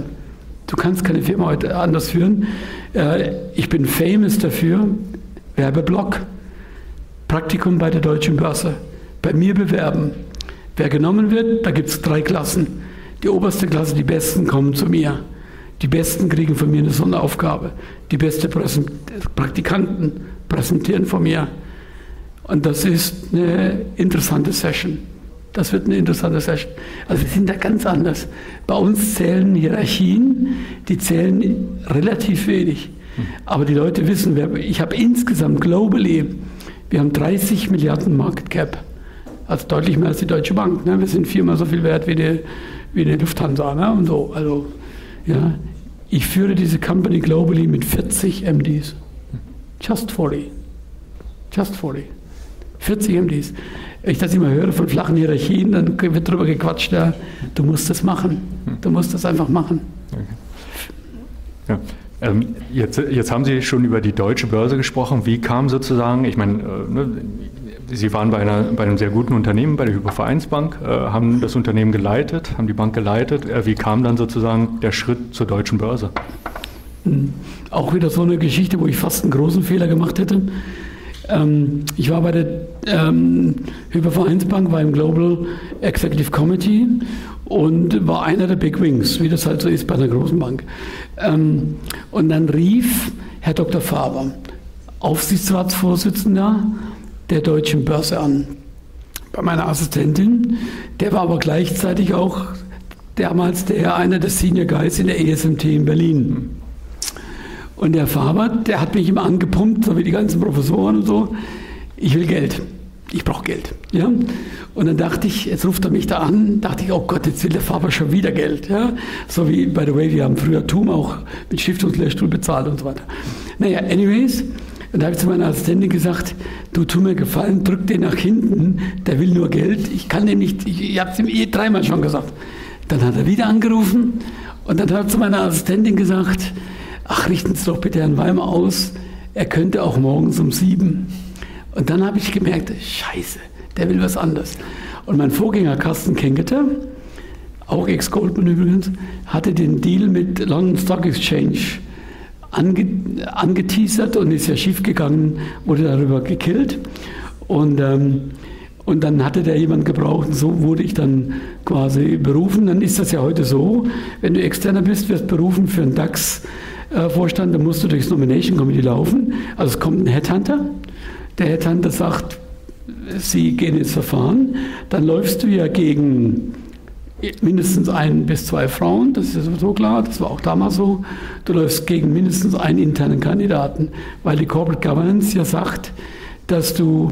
Ich bin famous dafür, Werbeblock, Praktikum bei der Deutschen Börse. Bei mir bewerben. Wer genommen wird, da gibt es 3 Klassen. Die oberste Klasse, die Besten kommen zu mir. Die Besten kriegen von mir eine Sonderaufgabe. Die besten Praktikanten präsentieren von mir. Und das ist eine interessante Session. Das wird eine interessante Session. Also wir sind da ganz anders. Bei uns zählen Hierarchien, die zählen relativ wenig. Aber die Leute wissen, ich habe insgesamt globally, wir haben 30 Milliarden Market Cap. Also deutlich mehr als die Deutsche Bank. Ne? Wir sind 4-mal so viel wert wie die Lufthansa. Ne? Und so. Also, ja, ich führe diese Company globally mit 40 MDs. Just 40. 40 MDs. Wenn ich das immer höre von flachen Hierarchien, dann wird darüber gequatscht, ja, du musst das machen. Du musst das einfach machen. Okay. Ja. Jetzt haben Sie schon über die deutsche Börse gesprochen. Wie kam sozusagen, ich meine, Sie waren bei einem sehr guten Unternehmen, bei der Hypo-Vereinsbank, haben das Unternehmen geleitet, haben die Bank geleitet. Wie kam dann sozusagen der Schritt zur deutschen Börse? Auch wieder so eine Geschichte, wo ich fast einen großen Fehler gemacht hätte. Ich war bei der Hypo-Vereinsbank, war im Global Executive Committee und war einer der Big Wings, wie das halt so ist bei einer großen Bank. Und dann rief Herr Dr. Faber, Aufsichtsratsvorsitzender der Deutschen Börse, an, bei meiner Assistentin. Der war aber gleichzeitig auch damals einer der Senior Guys in der ESMT in Berlin. Und der Faber, der hat mich immer angepumpt, so wie die ganzen Professoren und so. Ich will Geld. Ich brauche Geld. Ja? Und dann dachte ich, jetzt ruft er mich da an, dachte ich, oh Gott, jetzt will der Faber schon wieder Geld. Ja? So wie, by the way, wir haben früher TUM auch mit Stiftungslehrstuhl bezahlt und so weiter. Naja, anyways, und da habe ich zu meiner Assistentin gesagt, du, tu mir Gefallen, drück den nach hinten, der will nur Geld. Ich kann dem nicht, ich habe es ihm dreimal schon gesagt. Dann hat er wieder angerufen und dann hat er zu meiner Assistentin gesagt, ach, richten Sie doch bitte Herrn Weimer aus, er könnte auch morgens um 7. Und dann habe ich gemerkt, scheiße, der will was anderes. Und mein Vorgänger Carsten Kengeter, auch Ex-Goldman übrigens, hatte den Deal mit London Stock Exchange angeteasert und ist ja schief gegangen, wurde darüber gekillt. Und dann hatte der jemand gebraucht und so wurde ich dann quasi berufen. Dann ist das ja heute so, wenn du Externer bist, wirst berufen für einen DAX-Vorstand, dann musst du durchs Nomination Committee laufen. Also es kommt ein Headhunter, der Headhunter sagt, Sie gehen ins Verfahren, dann läufst du ja gegen mindestens 1 bis 2 Frauen, das ist ja sowieso klar, das war auch damals so. Du läufst gegen mindestens einen internen Kandidaten, weil die Corporate Governance ja sagt, dass du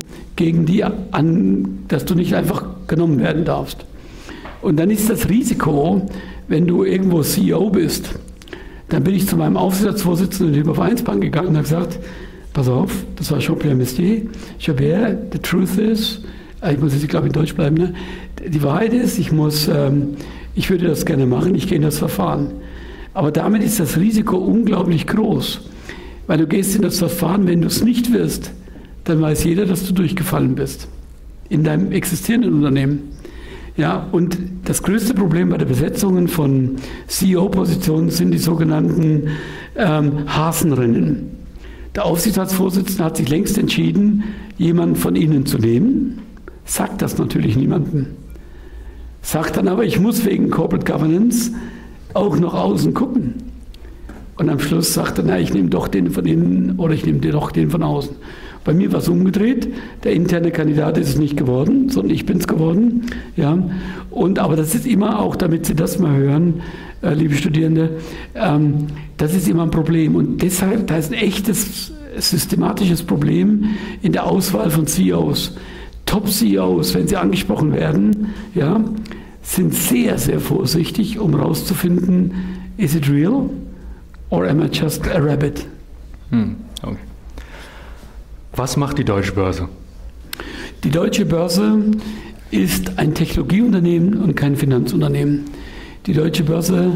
dass du nicht einfach genommen werden darfst. Und dann ist das Risiko, wenn du irgendwo CEO bist, dann bin ich zu meinem Aufsichtsratsvorsitzenden der Hypo-Vereinsbank gegangen und habe gesagt, pass auf, das war Jean-Pierre Mestier, Jean-Pierre, the truth is, ich muss jetzt, glaube ich, in Deutsch bleiben, ne? Die Wahrheit ist, ich würde das gerne machen, ich gehe in das Verfahren. Aber damit ist das Risiko unglaublich groß, weil du gehst in das Verfahren, wenn du es nicht wirst, dann weiß jeder, dass du durchgefallen bist in deinem existierenden Unternehmen. Ja, und das größte Problem bei der Besetzung von CEO-Positionen sind die sogenannten Hasenrennen. Der Aufsichtsratsvorsitzende hat sich längst entschieden, jemanden von ihnen zu nehmen, sagt das natürlich niemandem. Sagt dann aber, ich muss wegen Corporate Governance auch nach außen gucken. Und am Schluss sagt er, na, ich nehme doch den von innen oder ich nehme doch den von außen. Bei mir war es umgedreht. Der interne Kandidat ist es nicht geworden, sondern ich bin es geworden. Ja. Aber das ist immer auch, damit Sie das mal hören, liebe Studierende, das ist immer ein Problem. Und deshalb, da ist ein echtes systematisches Problem in der Auswahl von CEOs. Top-CEOs, wenn sie angesprochen werden, ja, sind sehr, sehr vorsichtig, um herauszufinden, is it real or am I just a rabbit? Okay. Was macht die Deutsche Börse? Die Deutsche Börse ist ein Technologieunternehmen und kein Finanzunternehmen. Die Deutsche Börse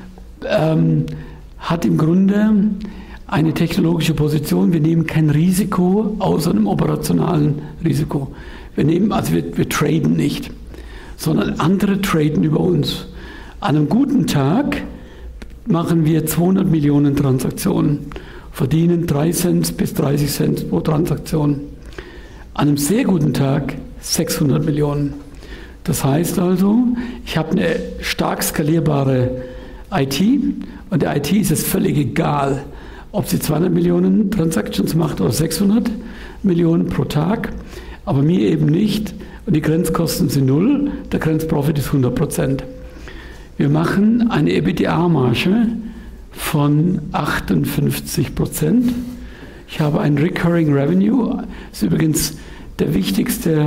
hat im Grunde eine technologische Position. Wir nehmen kein Risiko außer einem operationalen Risiko. Wir traden nicht, sondern andere traden über uns. An einem guten Tag machen wir 200 Millionen Transaktionen, verdienen 3 Cent bis 30 Cent pro Transaktion. An einem sehr guten Tag 600 Millionen. Das heißt also, ich habe eine stark skalierbare IT und der IT ist es völlig egal, ob sie 200 Millionen Transactions macht oder 600 Millionen pro Tag, aber mir eben nicht. Und die Grenzkosten sind 0, der Grenzprofit ist 100%. Wir machen eine EBITDA-Marge von 58%. Ich habe ein Recurring Revenue, das ist übrigens der wichtigste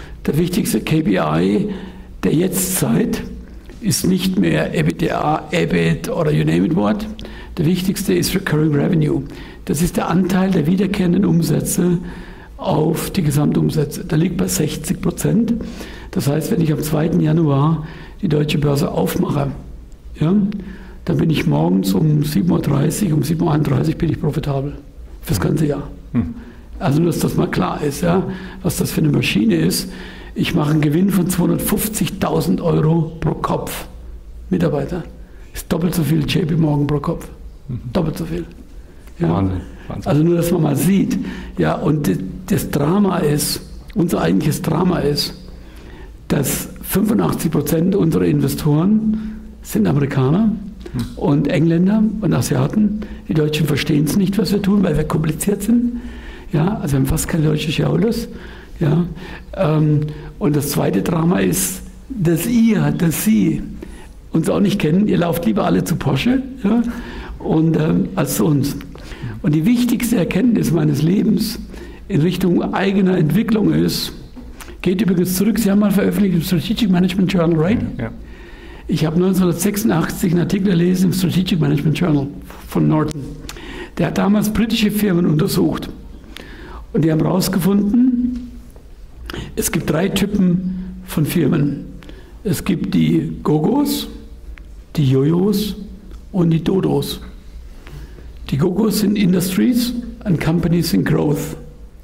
KPI der Jetztzeit, ist nicht mehr EBITDA, EBIT oder you name it what. Der wichtigste ist Recurring Revenue. Das ist der Anteil der wiederkehrenden Umsätze auf die Gesamtumsätze. Der liegt bei 60%. Das heißt, wenn ich am 2. Januar die Deutsche Börse aufmache, ja, dann bin ich morgens um 7.30 Uhr, um 7.31 Uhr bin ich profitabel. Fürs ganze Jahr. Also nur, dass das mal klar ist, ja, was das für eine Maschine ist. Ich mache einen Gewinn von 250.000 Euro pro Kopf. Mitarbeiter. Ist doppelt so viel JP Morgan pro Kopf. Doppelt so viel. Ja. Wahnsinn. Also nur, dass man mal sieht. Ja, und das Drama ist, unser eigentliches Drama ist, dass 85% unserer Investoren sind Amerikaner und Engländer und Asiaten. Die Deutschen verstehen es nicht, was wir tun, weil wir kompliziert sind. Ja, also wir haben fast keine deutsche Shareholders. Ja, und das zweite Drama ist, dass Sie uns auch nicht kennen. Ihr lauft lieber alle zu Porsche, ja, und, als zu uns. Und die wichtigste Erkenntnis meines Lebens in Richtung eigener Entwicklung ist, geht übrigens zurück, Sie haben mal veröffentlicht im Strategic Management Journal, right? Ja. Ich habe 1986 einen Artikel gelesen im Strategic Management Journal von Norton. Der hat damals britische Firmen untersucht. Und die haben herausgefunden, es gibt 3 Typen von Firmen. Es gibt die Gogos, die Jojos und die Dodos. Die Gogos sind Industries and Companies in Growth.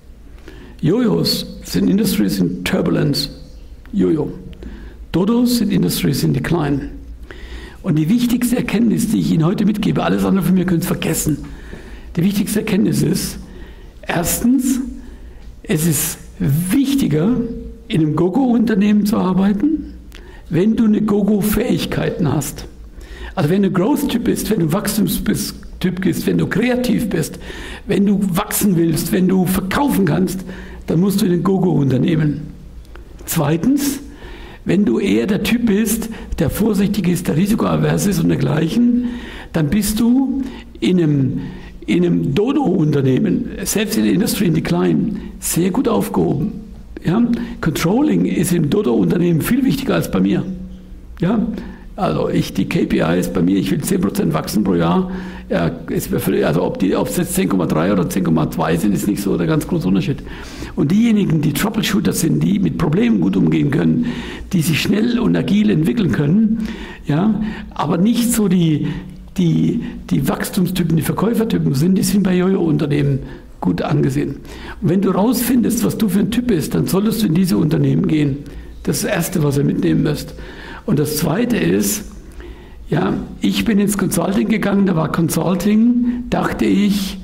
Jojos sind Industries in Turbulence. Jojo. Dodos sind Industries in Decline. Und die wichtigste Erkenntnis, die ich Ihnen heute mitgebe, alles andere von mir können Sie vergessen. Die wichtigste Erkenntnis ist, erstens, es ist wichtiger, in einem Gogo-Unternehmen zu arbeiten, wenn du eine Gogo-Fähigkeiten hast. Also wenn du Growth-Typ bist, wenn du Wachstumstyp bist, wenn du kreativ bist, wenn du wachsen willst, wenn du verkaufen kannst, dann musst du in ein Gogo-Unternehmen. Zweitens, wenn du eher der Typ bist, der vorsichtig ist, der risikoavers ist und dergleichen, dann bist du in einem Dodo-Unternehmen, selbst in der Industry in Decline, sehr gut aufgehoben. Ja? Controlling ist im Dodo-Unternehmen viel wichtiger als bei mir. Ja? Also die KPIs bei mir, ich will 10% wachsen pro Jahr. Ja, ist mir völlig, also ob es jetzt 10,3 oder 10,2 sind, ist nicht so der ganz große Unterschied. Und diejenigen, die Troubleshooter sind, die mit Problemen gut umgehen können, die sich schnell und agil entwickeln können, ja, aber nicht so die Wachstumstypen, die Verkäufertypen sind, die sind bei Jojo-Unternehmen gut angesehen. Und wenn du rausfindest, was du für ein Typ bist, dann solltest du in diese Unternehmen gehen. Das ist das Erste, was ihr mitnehmen müsst. Und das Zweite ist, ja, ich bin ins Consulting gegangen, da war Consulting, dachte ich,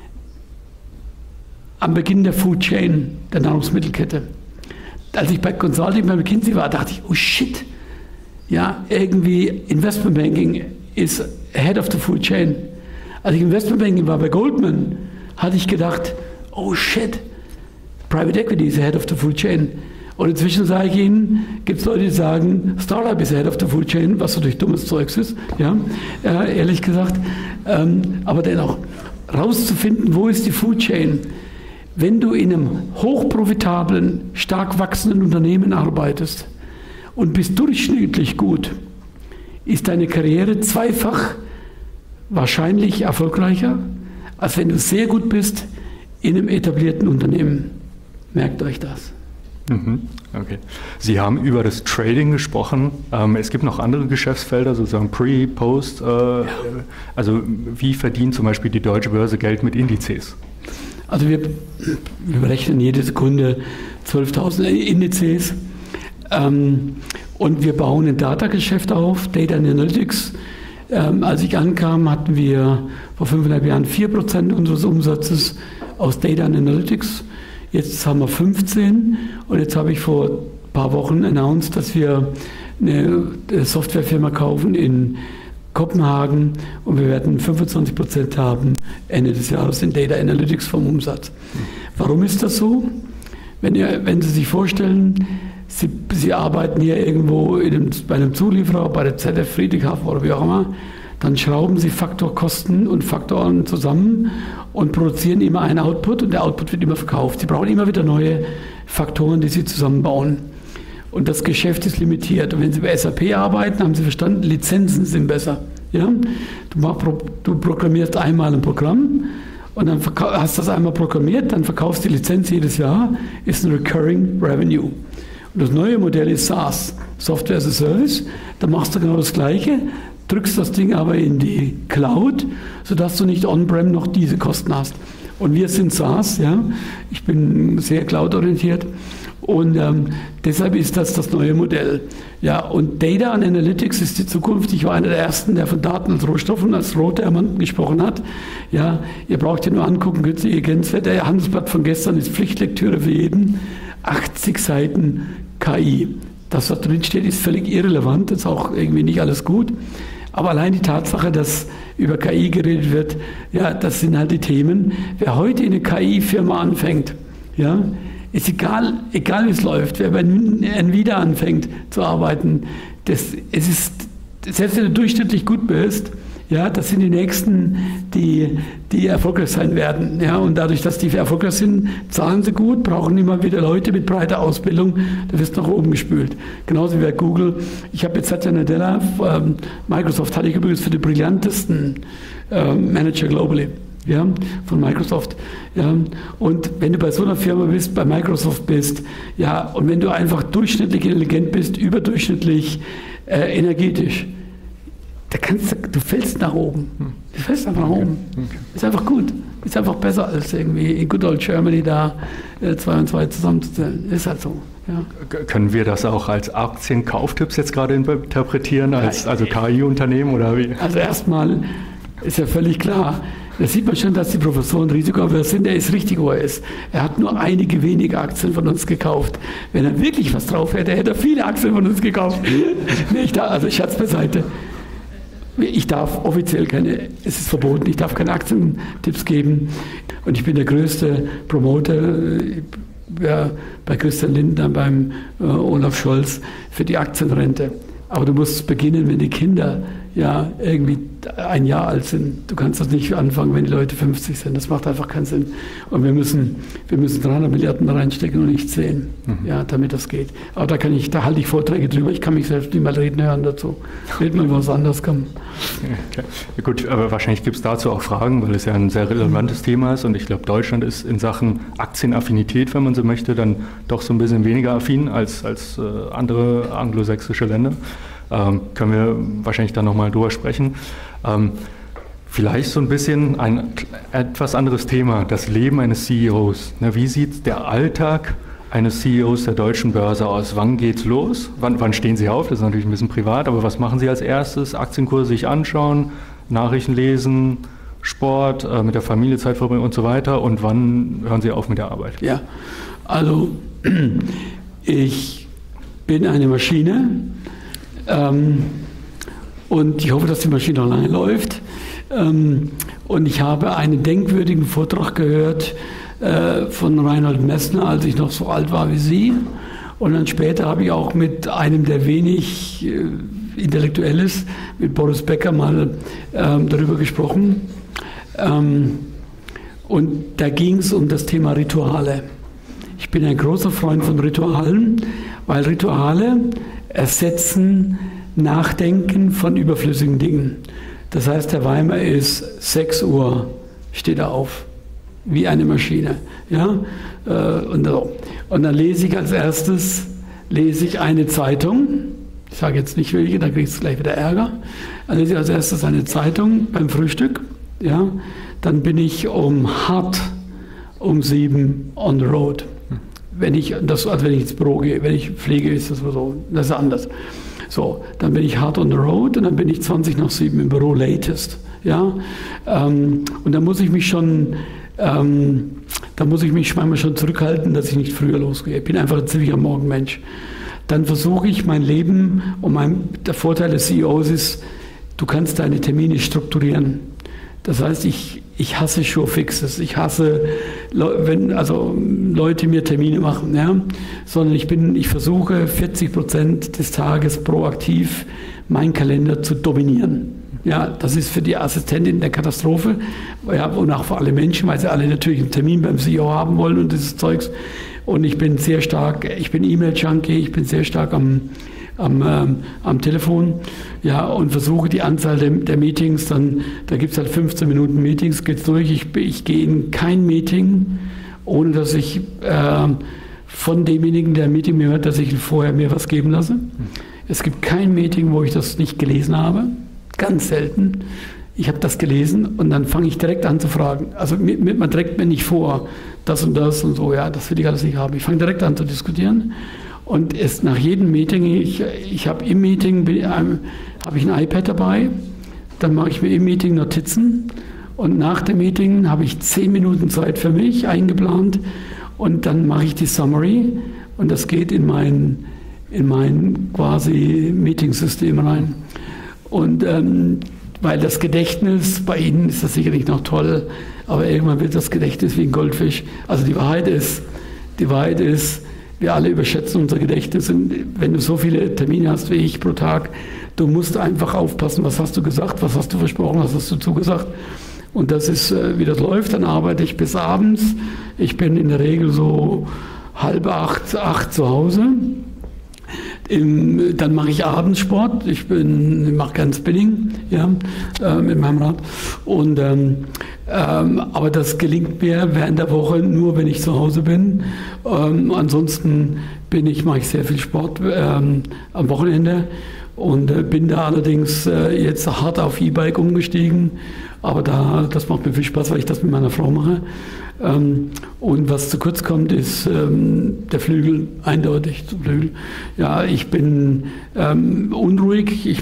am Beginn der Food Chain, der Nahrungsmittelkette. Als ich bei Consulting bei McKinsey war, dachte ich, oh shit, ja, irgendwie Investment Banking ist ahead of the food chain. Als ich Investment Banking war bei Goldman, hatte ich gedacht, oh shit, Private Equity is ahead of the food chain. Und inzwischen sage ich Ihnen, gibt es Leute, die sagen, Startup is ahead of the food chain, was natürlich dummes Zeugs ist, ja, ehrlich gesagt. Aber dennoch, rauszufinden, wo ist die Food Chain? Wenn du in einem hochprofitablen, stark wachsenden Unternehmen arbeitest und bist durchschnittlich gut, ist deine Karriere zweifach wahrscheinlich erfolgreicher, als wenn du sehr gut bist in einem etablierten Unternehmen. Merkt euch das. Okay. Sie haben über das Trading gesprochen. Es gibt noch andere Geschäftsfelder, sozusagen Pre-, Post. Also wie verdient zum Beispiel die Deutsche Börse Geld mit Indizes? Also wir berechnen jede Sekunde 12.000 Indizes und wir bauen ein Data-Geschäft auf, Data Analytics. Als ich ankam, hatten wir vor 5,5 Jahren 4% unseres Umsatzes aus Data Analytics. Jetzt haben wir 15 und jetzt habe ich vor ein paar Wochen announced, dass wir eine Softwarefirma kaufen in Kopenhagen und wir werden 25% haben Ende des Jahres in Data Analytics vom Umsatz. Warum ist das so? Wenn Sie sich vorstellen, Sie arbeiten hier irgendwo bei einem Zulieferer, bei der ZF Friedrichshafen oder wie auch immer, dann schrauben Sie Faktorkosten und Faktoren zusammen und produzieren immer einen Output und der Output wird immer verkauft. Sie brauchen immer wieder neue Faktoren, die Sie zusammenbauen. Und das Geschäft ist limitiert. Und wenn Sie bei SAP arbeiten, haben Sie verstanden, Lizenzen sind besser. Ja? Du programmierst einmal ein Programm und dann hast du das einmal programmiert, dann verkaufst du die Lizenz jedes Jahr, ist ein Recurring Revenue. Und das neue Modell ist SaaS, Software as a Service. Da machst du genau das Gleiche, drückst das Ding aber in die Cloud, sodass du nicht on-prem noch diese Kosten hast. Und wir sind SaaS, ja. Ich bin sehr cloud-orientiert. Und deshalb ist das neue Modell. Ja, und Data and Analytics ist die Zukunft. Ich war einer der Ersten, der von Daten als Rohstoffen, als Rohdiamanten gesprochen hat. Ja, ihr braucht ja nur angucken, ihr kennt es, der Handelsblatt von gestern ist Pflichtlektüre für jeden. 80 Seiten KI. Das, was drin steht, ist völlig irrelevant. Das ist auch irgendwie nicht alles gut. Aber allein die Tatsache, dass über KI geredet wird, ja, das sind halt die Themen. Wer heute in eine KI-Firma anfängt, ja, ist egal wie es läuft, wer bei Nvidia anfängt zu arbeiten, selbst wenn du durchschnittlich gut bist, ja, das sind die Nächsten, die erfolgreich sein werden. Ja, und dadurch, dass die erfolgreich sind, zahlen sie gut, brauchen immer wieder Leute mit breiter Ausbildung, da wirst du nach oben gespült. Genauso wie bei Google. Ich habe jetzt Satya Nadella, Microsoft hatte ich übrigens für die brillantesten Manager globally. Ja, von Microsoft. Ja, und wenn du bei so einer Firma bist, bei Microsoft bist, ja, und wenn du einfach durchschnittlich intelligent bist, überdurchschnittlich energetisch, du fällst nach oben. Du fällst einfach nach oben. Okay. Ist einfach gut. Ist einfach besser als irgendwie in good old Germany da 2 und 2 zusammenzuzählen. Ist halt so. Ja. Können wir das auch als Aktienkauftipps jetzt gerade interpretieren, also KI-Unternehmen oder wie? Also erstmal ist ja völlig klar, da sieht man schon, dass die Professoren risikoavers sind. Er ist richtig, wo er ist. Er hat nur einige wenige Aktien von uns gekauft. Wenn er wirklich was drauf hätte, hätte er viele Aktien von uns gekauft. Also Scherz beiseite. Ich darf offiziell es ist verboten, ich darf keine Aktientipps geben. Und ich bin der größte Promoter bei Christian Lindner, beim Olaf Scholz für die Aktienrente. Aber du musst beginnen, wenn die Kinder ja irgendwie 1 Jahr alt sind. Du kannst das nicht anfangen, wenn die Leute 50 sind. Das macht einfach keinen Sinn. Und wir müssen 300 Milliarden da reinstecken und nicht 10, ja, damit das geht. Aber da halte ich Vorträge drüber. Ich kann mich selbst nicht mal reden hören dazu. Reden wir über was anderes. Okay. Ja, gut, aber wahrscheinlich gibt es dazu auch Fragen, weil es ja ein sehr relevantes Thema ist. Und ich glaube, Deutschland ist in Sachen Aktienaffinität, wenn man so möchte, dann doch so ein bisschen weniger affin als andere anglosächsische Länder. Können wir wahrscheinlich dann nochmal drüber sprechen. Vielleicht so ein bisschen ein etwas anderes Thema, das Leben eines CEOs. Wie sieht der Alltag eines CEOs der deutschen Börse aus? Wann geht's los? Wann stehen Sie auf? Das ist natürlich ein bisschen privat, aber was machen Sie als erstes? Aktienkurse sich anschauen, Nachrichten lesen, Sport, mit der Familie Zeit verbringen und so weiter. Und wann hören Sie auf mit der Arbeit? Ja, also ich bin eine Maschine. Und ich hoffe, dass die Maschine noch lange läuft. Und ich habe einen denkwürdigen Vortrag gehört von Reinhold Messner, als ich noch so alt war wie Sie. Und dann später habe ich auch mit einem, der wenig intellektuell ist, mit Boris Becker mal darüber gesprochen. Und da ging es um das Thema Rituale. Ich bin ein großer Freund von Ritualen, weil Rituale ersetzen Nachdenken von überflüssigen Dingen. Das heißt, Herr Weimer ist 6 Uhr, steht er auf, wie eine Maschine. Ja? Und dann lese ich als erstes eine Zeitung. Ich sage jetzt nicht welche, da kriegst du gleich wieder Ärger. Dann lese ich als erstes eine Zeitung beim Frühstück. Ja? Dann bin ich hart um 7 on the road. Wenn ich ins Büro gehe, wenn ich fliege, ist das so, das ist anders. So, dann bin ich hard on the road und dann bin ich 20 nach 7 im Büro latest. Ja? Und dann muss ich mich manchmal schon zurückhalten, dass ich nicht früher losgehe. Ich bin einfach ein ziemlicher Morgenmensch. Dann versuche ich mein Leben, der Vorteil des CEOs ist, du kannst deine Termine strukturieren. Das heißt, ich hasse Showfixes, ich hasse, wenn Leute mir Termine machen, ja? Sondern ich versuche 40% des Tages proaktiv meinen Kalender zu dominieren. Ja, das ist für die Assistentin eine Katastrophe, ja, und auch für alle Menschen, weil sie alle natürlich einen Termin beim CEO haben wollen und dieses Zeugs. Und ich bin E-Mail-Junkie, ich bin sehr stark am Telefon, ja, und versuche die Anzahl der Meetings, da gibt es halt 15 Minuten Meetings, geht's durch. Ich gehe in kein Meeting, ohne dass ich von demjenigen, der ein Meeting mir hört, dass ich vorher mir was geben lasse. Es gibt kein Meeting, wo ich das nicht gelesen habe, ganz selten. ich habe das gelesen und dann fange ich direkt an zu fragen. Also man trägt mir nicht vor, das und so, ja, das will ich alles nicht haben. Ich fange direkt an zu diskutieren und erst nach jedem Meeting, ich habe im Meeting, habe ich ein iPad dabei, dann mache ich mir im Meeting Notizen und nach dem Meeting habe ich 10 Minuten Zeit für mich eingeplant und dann mache ich die Summary und das geht in mein quasi Meetingsystem rein. Und weil das Gedächtnis, bei Ihnen ist das sicherlich noch toll, aber irgendwann wird das Gedächtnis wie ein Goldfisch. Also die Wahrheit ist, wir alle überschätzen unser Gedächtnis. Und wenn du so viele Termine hast wie ich pro Tag, du musst einfach aufpassen, was hast du gesagt, was hast du versprochen, was hast du zugesagt. Und das ist, wie das läuft. Dann arbeite ich bis abends. Ich bin in der Regel so 7:30, 8 zu Hause. Dann mache ich abends Sport. Ich mache kein Spinning, ja, mit meinem Rad. Und, aber das gelingt mir während der Woche nur, wenn ich zu Hause bin. Ansonsten mache ich sehr viel Sport am Wochenende und bin da allerdings jetzt hart auf E-Bike umgestiegen. Aber das macht mir viel Spaß, weil ich das mit meiner Frau mache. Und was zu kurz kommt, ist der Flügel, eindeutig der Flügel. Ja, ich bin unruhig,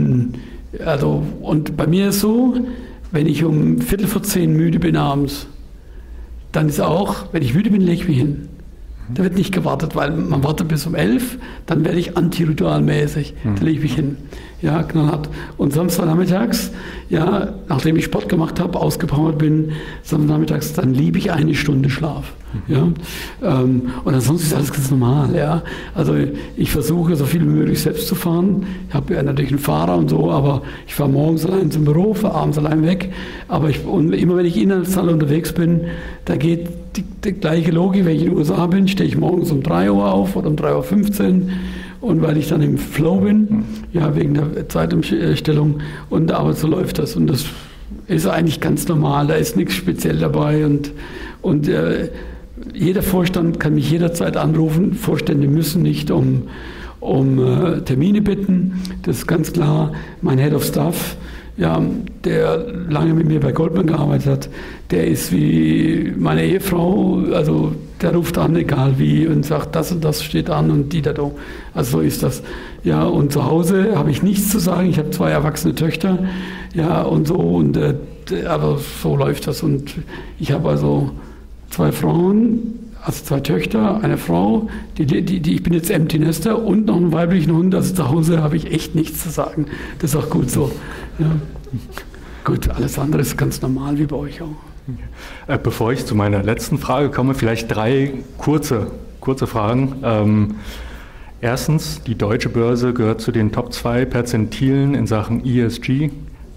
und bei mir ist so, wenn ich um 9:45 müde bin abends, dann ist auch, wenn ich müde bin, lege ich mich hin. Da wird nicht gewartet, weil man wartet bis um 11, dann werde ich antiritualmäßig, da lege ich mich hin. Ja, knallhart. Und Samstagnachmittags, ja, nachdem ich Sport gemacht habe, ausgepowert bin, Samstagnachmittags, dann liebe ich 1 Stunde Schlaf. Ja. Und ansonsten ist alles ganz normal. Ja. Also ich versuche, so viel wie möglich selbst zu fahren. Ich habe ja natürlich einen Fahrer und so, aber ich fahre morgens allein zum Büro, fahre abends allein weg. Aber immer wenn ich international unterwegs bin, da geht die gleiche Logik. Wenn ich in den USA bin, stehe ich morgens um 3 Uhr auf oder um 3:15 Uhr. Und weil ich dann im Flow bin, ja, wegen der Zeitumstellung, aber so läuft das. Und das ist eigentlich ganz normal, da ist nichts speziell dabei. Und jeder Vorstand kann mich jederzeit anrufen. Vorstände müssen nicht um Termine bitten, das ist ganz klar. Mein Head of Staff, ja, der lange mit mir bei Goldman gearbeitet hat, der ist wie meine Ehefrau, also der ruft an, egal wie, und sagt, das und das steht an und die da. Also so ist das. Ja, und zu Hause habe ich nichts zu sagen. Ich habe 2 erwachsene Töchter, ja, und so, aber so läuft das. Und ich habe also 2 Frauen, also 2 Töchter, eine Frau, ich bin jetzt Empty Nester und noch einen weiblichen Hund, also zu Hause habe ich echt nichts zu sagen. Das ist auch gut so. Ja. Gut, alles andere ist ganz normal wie bei euch auch. Bevor ich zu meiner letzten Frage komme, vielleicht 3 kurze Fragen. Erstens, die deutsche Börse gehört zu den Top 2 Perzentilen in Sachen ESG.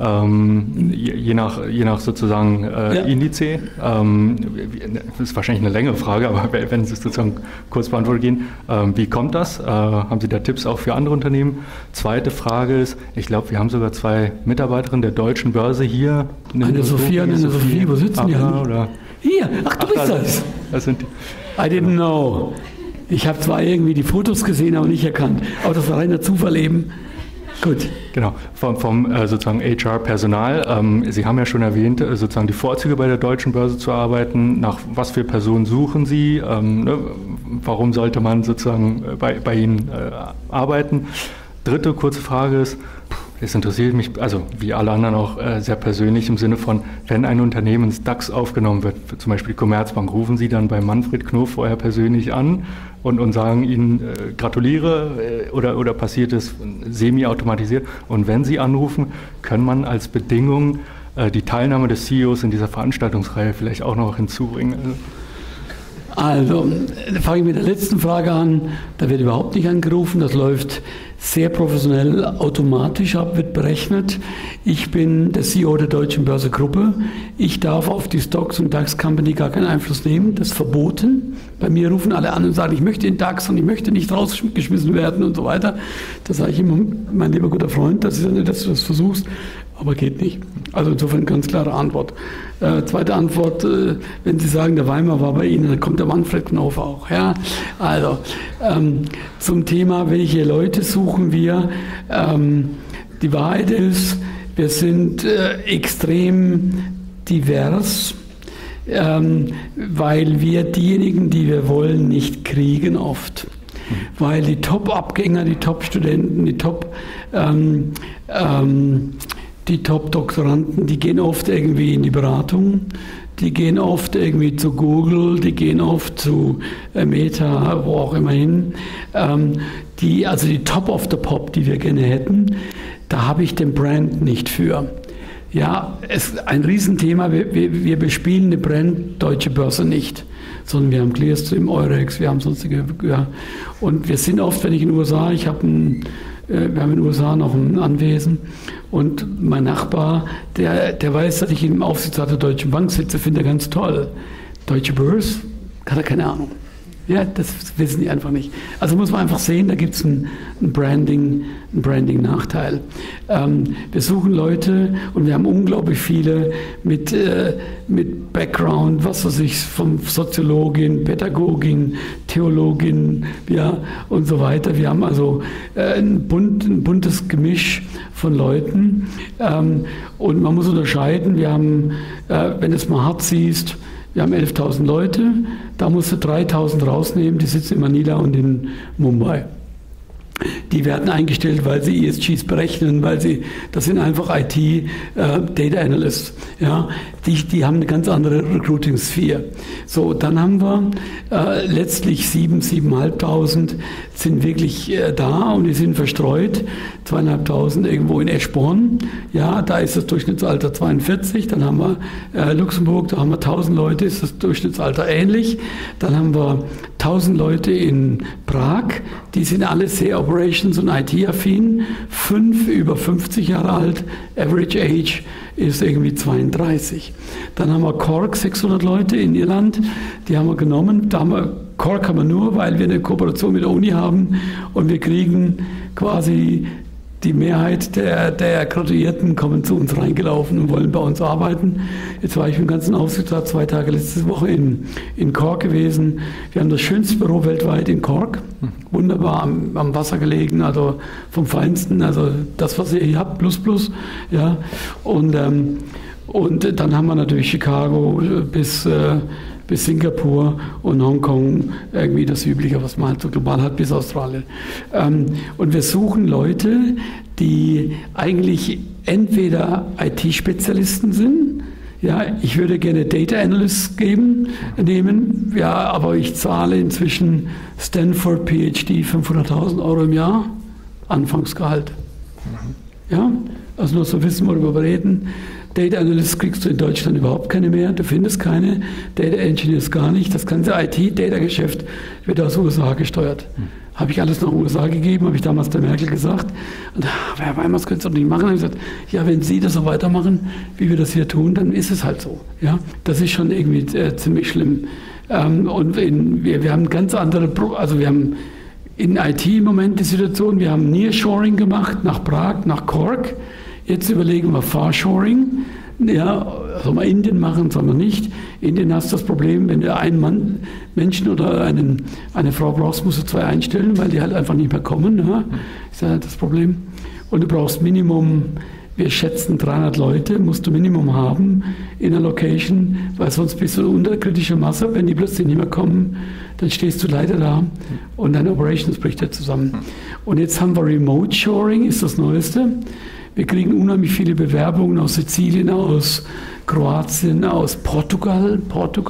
Je nach sozusagen Indice. Das ist wahrscheinlich eine längere Frage, aber wenn Sie es sozusagen kurz beantwortet gehen, wie kommt das? Haben Sie da Tipps auch für andere Unternehmen? Zweite Frage ist, ich glaube, wir haben sogar 2 Mitarbeiterinnen der deutschen Börse hier. Eine Sophie und eine Sophie, wo sitzen die? Hier, ach, du bist das. Das sind die. I didn't know. Ich habe zwar irgendwie die Fotos gesehen, aber nicht erkannt. Aber das war reiner Zufall eben. Gut. Genau, vom sozusagen HR-Personal. Sie haben ja schon erwähnt, sozusagen die Vorzüge bei der deutschen Börse zu arbeiten. Nach was für Personen suchen Sie? Warum sollte man sozusagen bei Ihnen arbeiten? Dritte kurze Frage ist, es interessiert mich, also wie alle anderen auch sehr persönlich im Sinne von, wenn ein Unternehmen ins DAX aufgenommen wird, zum Beispiel die Commerzbank, rufen Sie dann bei Manfred Knof vorher persönlich an und sagen Ihnen gratuliere oder passiert es semi-automatisiert? Und wenn Sie anrufen, kann man als Bedingung die Teilnahme des CEOs in dieser Veranstaltungsreihe vielleicht auch noch hinzubringen? Also, da fange ich mit der letzten Frage an. Da wird überhaupt nicht angerufen. Das läuft sehr professionell automatisch ab, wird berechnet. Ich bin der CEO der Deutschen Börse-Gruppe. Ich darf auf die Stocks und DAX Company gar keinen Einfluss nehmen. Das ist verboten. Bei mir rufen alle an und sagen, ich möchte in DAX und ich möchte nicht rausgeschmissen werden und so weiter. Da sage ich immer, mein lieber guter Freund, das ist ja nicht, dass du das versuchst, aber geht nicht. Also insofern ganz klare Antwort. Zweite Antwort, wenn Sie sagen, der Weimar war bei Ihnen, dann kommt der Manfred Knof auch. Ja? Also zum Thema, welche Leute suchen wir. Die Wahrheit ist, Wir sind extrem divers, weil wir diejenigen, die wir wollen, nicht kriegen oft. Weil die Top-Abgänger, die Top-Studenten, die Top-Doktoranden, die gehen oft irgendwie in die Beratung, die gehen oft irgendwie zu Google, die gehen oft zu Meta, wo auch immer hin. Also die Top of the Pop, die wir gerne hätten, da habe ich den Brand nicht für. Ja, es ist ein Riesenthema. Wir bespielen eine Brand Deutsche Börse nicht, sondern wir haben Clearstream, Eurex, wir haben sonstige, ja. Und wir sind oft, wenn ich in den USA, wir haben in den USA noch ein Anwesen und mein Nachbar, der weiß, dass ich im Aufsichtsrat der Deutschen Bank sitze, finde er ganz toll. Deutsche Börse, hat er keine Ahnung. Ja, das wissen die einfach nicht. Also muss man einfach sehen, da gibt es einen Branding-Nachteil. Wir suchen Leute und wir haben unglaublich viele mit Background, was weiß ich, von Soziologin, Pädagogin, Theologin, ja, und so weiter. Wir haben also ein buntes Gemisch von Leuten. Und man muss unterscheiden, wir haben, wenn du es mal hart siehst, wir haben 11.000 Leute, da musst du 3.000 rausnehmen, die sitzen in Manila und in Mumbai. Die werden eingestellt, weil sie ESGs berechnen, das sind einfach IT-Data Analysts. Ja, die haben eine ganz andere Recruiting-Sphere. So, dann haben wir letztlich 7.500 sind wirklich da und die sind verstreut. 2.500 irgendwo in Eschborn. Ja, da ist das Durchschnittsalter 42. Dann haben wir Luxemburg, da haben wir 1.000 Leute, ist das Durchschnittsalter ähnlich. Dann haben wir 1.000 Leute in Prag, die sind alle sehr Operations- und IT-affin, 5 über 50 Jahre alt, Average Age ist irgendwie 32. Dann haben wir Cork, 600 Leute in Irland, die haben wir genommen. Cork haben wir nur, weil wir eine Kooperation mit der Uni haben und wir kriegen quasi die Mehrheit der Graduierten kommen zu uns reingelaufen und wollen bei uns arbeiten. Jetzt war ich im ganzen Aufsichtsrat 2 Tage letzte Woche in Cork gewesen. Wir haben das schönste Büro weltweit in Cork. Wunderbar am Wasser gelegen, also vom Feinsten, also das, was ihr hier habt, plus. Ja. Und dann haben wir natürlich Chicago bis Singapur und Hongkong, irgendwie das Übliche, was man halt so global hat, bis Australien. Und wir suchen Leute, die eigentlich entweder IT-Spezialisten sind, ja, ich würde gerne Data Analysts nehmen, ja, aber ich zahle inzwischen Stanford PhD 500.000 Euro im Jahr, Anfangsgehalt. Ja, also nur so wissen, worüber wir reden. Data Analysts kriegst du in Deutschland überhaupt keine mehr, du findest keine, Data Engineers gar nicht. Das ganze IT-Data-Geschäft wird aus USA gesteuert. Habe ich alles nach USA gegeben, habe ich damals der Merkel gesagt. Und Herr Weimar, das könntest du doch nicht machen. Habe ich gesagt, ja, wenn Sie das so weitermachen, wie wir das hier tun, dann ist es halt so. Ja, das ist schon irgendwie ziemlich schlimm. Und wir haben ganz andere, also wir haben in IT im Moment die Situation, wir haben Nearshoring gemacht nach Prag, nach Cork. Jetzt überlegen wir Farshoring. Ja, soll man Indien machen, soll man nicht. Indien hast das Problem, wenn du einen Menschen oder eine Frau brauchst, musst du 2 einstellen, weil die halt einfach nicht mehr kommen. Ja, ist ja das Problem. Und du brauchst Minimum, wir schätzen 300 Leute, musst du Minimum haben in der Location, weil sonst bist du unter kritischer Masse. Wenn die plötzlich nicht mehr kommen, dann stehst du leider da und deine Operations bricht ja zusammen. Und jetzt haben wir Remote Shoring, ist das Neueste. Wir kriegen unheimlich viele Bewerbungen aus Sizilien, aus Kroatien, aus Portugal,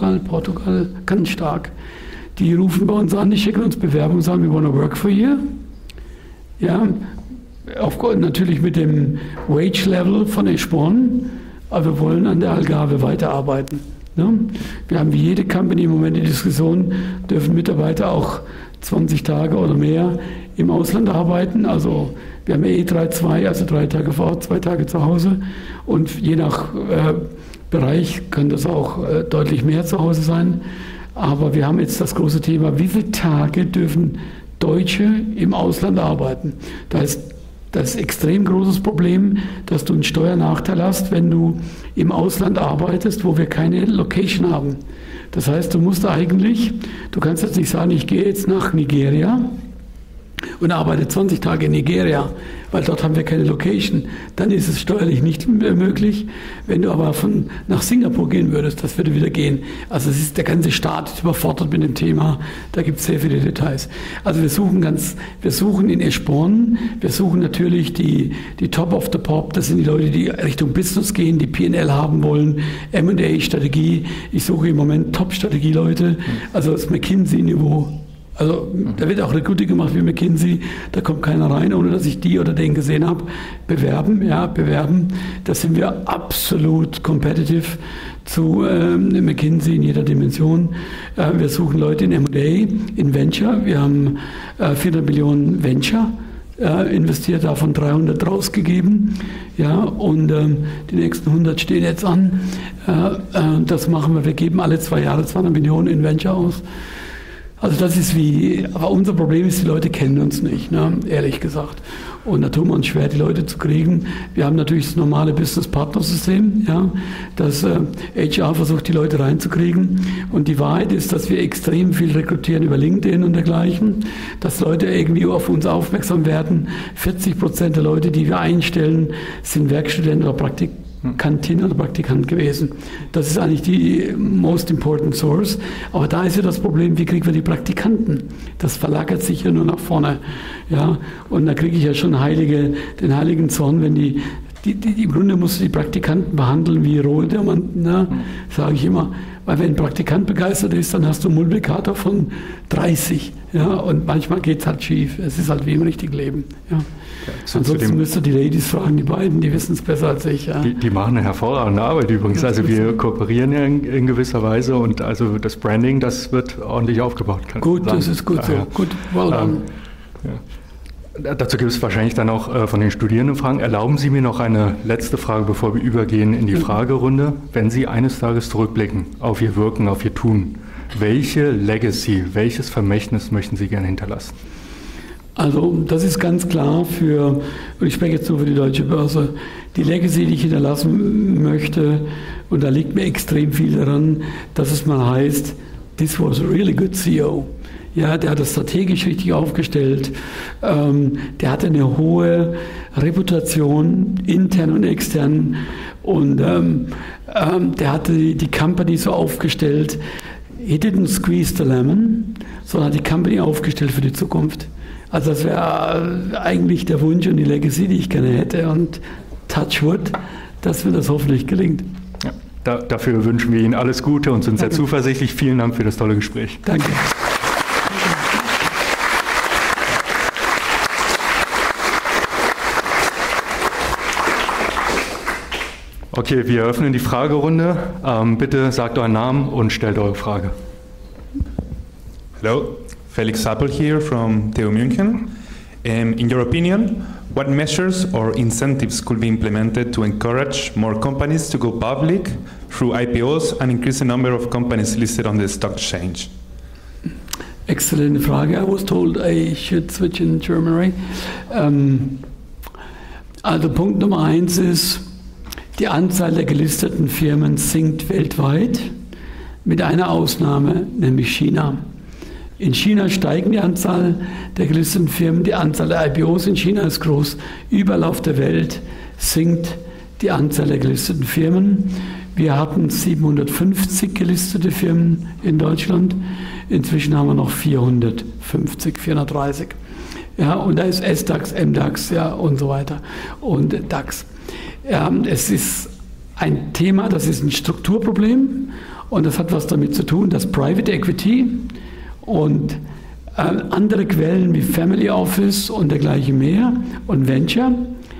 ganz stark. Die rufen bei uns an, die schicken uns Bewerbungen und sagen, we want to work for you. Ja, natürlich mit dem Wage-Level von Eschborn, aber wir wollen an der Algarve weiterarbeiten. Ne? Wir haben wie jede Company im Moment die Diskussion, dürfen Mitarbeiter auch 20 Tage oder mehr im Ausland arbeiten, also wir haben E3-2, also 3 Tage vor Ort, 2 Tage zu Hause und je nach Bereich kann das auch deutlich mehr zu Hause sein. Aber wir haben jetzt das große Thema, wie viele Tage dürfen Deutsche im Ausland arbeiten? Da ist das extrem großes Problem, dass du einen Steuernachteil hast, wenn du im Ausland arbeitest, wo wir keine Location haben. Das heißt, du kannst jetzt nicht sagen, ich gehe jetzt nach Nigeria, und arbeite 20 Tage in Nigeria, weil dort haben wir keine Location, dann ist es steuerlich nicht möglich. Wenn du aber nach Singapur gehen würdest, das würde wieder gehen. Also der ganze Staat ist überfordert mit dem Thema, da gibt es sehr viele Details. Also wir suchen in Eschborn, wir suchen natürlich die Top of the Pop, das sind die Leute, die Richtung Business gehen, die P&L haben wollen, M&A-Strategie. Ich suche im Moment Top-Strategie-Leute, also das McKinsey-Niveau. Also da wird auch Recruiting gemacht wie McKinsey, da kommt keiner rein, ohne dass ich die oder den gesehen habe. Bewerben. Da sind wir absolut competitive zu McKinsey in jeder Dimension. Wir suchen Leute in M&A, in Venture. Wir haben 400 Millionen Venture investiert, davon 300 rausgegeben. Ja, und die nächsten 100 stehen jetzt an. Das machen wir. Wir geben alle 2 Jahre 200 Millionen in Venture aus. Also das ist aber unser Problem ist, die Leute kennen uns nicht, ne? Ehrlich gesagt. Und da tun wir uns schwer, die Leute zu kriegen. Wir haben natürlich das normale Business-Partner-System, ja, das HR versucht, die Leute reinzukriegen. Und die Wahrheit ist, dass wir extrem viel rekrutieren über LinkedIn und dergleichen, dass Leute irgendwie auf uns aufmerksam werden. 40% der Leute, die wir einstellen, sind Werkstudenten oder Praktikantin oder Praktikant gewesen. Das ist eigentlich die most important source. Aber da ist ja das Problem, wie kriegen wir die Praktikanten? Das verlagert sich ja nur nach vorne. Ja? Und da kriege ich ja schon den heiligen Zorn, wenn im Grunde musst du die Praktikanten behandeln wie rohe Diamanten, ne? Sage ich immer. Weil wenn ein Praktikant begeistert ist, dann hast du einen Multiplikator von 30. Ja? Und manchmal geht es halt schief. Es ist halt wie im richtigen Leben. Ja? Ansonsten müsst ihr die Ladies fragen, die beiden, die wissen es besser als ich. Ja. Die machen eine hervorragende Arbeit übrigens. Also wir kooperieren ja in gewisser Weise und also das Branding, das wird ordentlich aufgebaut. Gut, das ist gut so. Gut, well done. Dazu gibt es wahrscheinlich dann auch von den Studierenden Fragen. Erlauben Sie mir noch eine letzte Frage, bevor wir übergehen in die Fragerunde. Wenn Sie eines Tages zurückblicken auf Ihr Wirken, auf Ihr Tun, welche Legacy, welches Vermächtnis möchten Sie gerne hinterlassen? Also das ist ganz klar und ich spreche jetzt nur für die Deutsche Börse, die Legacy, die ich hinterlassen möchte, und da liegt mir extrem viel daran, dass es mal heißt, this was a really good CEO. Ja, der hat das strategisch richtig aufgestellt, der hatte eine hohe Reputation, intern und extern, und der hatte die Company so aufgestellt, he didn't squeeze the lemon, sondern hat die Company aufgestellt für die Zukunft. Also das wäre eigentlich der Wunsch und die Legacy, die ich gerne hätte, und touch wood, dass mir das hoffentlich gelingt. Ja, dafür wünschen wir Ihnen alles Gute und sind sehr zuversichtlich. Vielen Dank für das tolle Gespräch. Danke. Okay, wir eröffnen die Fragerunde. Bitte sagt euren Namen und stellt eure Frage. Hello. Felix Sappel here from TU München. In your opinion, what measures or incentives could be implemented to encourage more companies to go public through IPOs and increase the number of companies listed on the stock exchange? Excellent Frage. I was told I should switch in Germany. Also Punkt Nummer 1 ist, die Anzahl der gelisteten Firmen sinkt weltweit, mit einer Ausnahme, nämlich China. In China steigen die Anzahl der gelisteten Firmen, die Anzahl der IPOs in China ist groß. Überall auf der Welt sinkt die Anzahl der gelisteten Firmen. Wir hatten 750 gelistete Firmen in Deutschland. Inzwischen haben wir noch 430. Ja, und da ist SDAX, MDAX, ja, und so weiter. Und DAX. Es ist ein Thema, das ist ein Strukturproblem. Und das hat was damit zu tun, dass Private Equity und andere Quellen wie Family Office und dergleichen mehr und Venture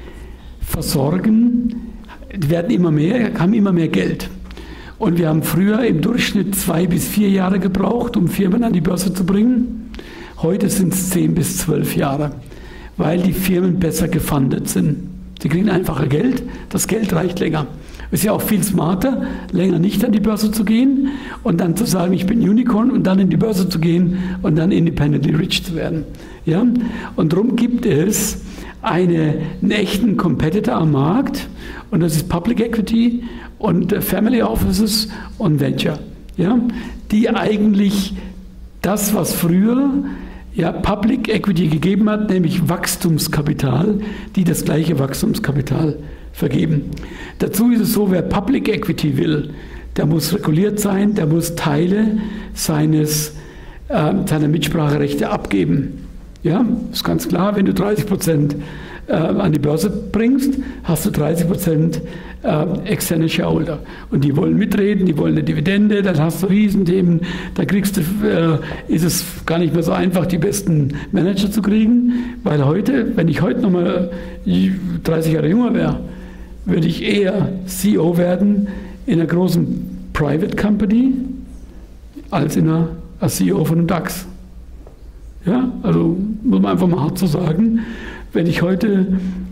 die werden immer mehr, haben immer mehr Geld. Und wir haben früher im Durchschnitt 2 bis 4 Jahre gebraucht, um Firmen an die Börse zu bringen. Heute sind es 10 bis 12 Jahre, weil die Firmen besser gefundet sind. Sie kriegen einfacher Geld, das Geld reicht länger. Es ist ja auch viel smarter, länger nicht an die Börse zu gehen und dann zu sagen, ich bin Unicorn, und dann in die Börse zu gehen und dann independently rich zu werden. Ja? Und darum gibt es einen echten Competitor am Markt, und das ist Public Equity und Family Offices und Venture. Ja? Die eigentlich das, was früher ja, Public Equity gegeben hat, nämlich Wachstumskapital, die das gleiche Wachstumskapital vergeben. Dazu ist es so, wer Public Equity will, der muss reguliert sein, der muss Teile seiner Mitspracherechte abgeben. Ja, ist ganz klar, wenn du 30% an die Börse bringst, hast du 30% externe Shareholder. Und die wollen mitreden, die wollen eine Dividende, dann hast du Riesenthemen, da ist es gar nicht mehr so einfach, die besten Manager zu kriegen, weil heute, wenn ich heute nochmal 30 Jahre jünger wäre, würde ich eher CEO werden in einer großen Private Company als als CEO von einem DAX. Ja, also muss man einfach mal hart so sagen, wenn ich heute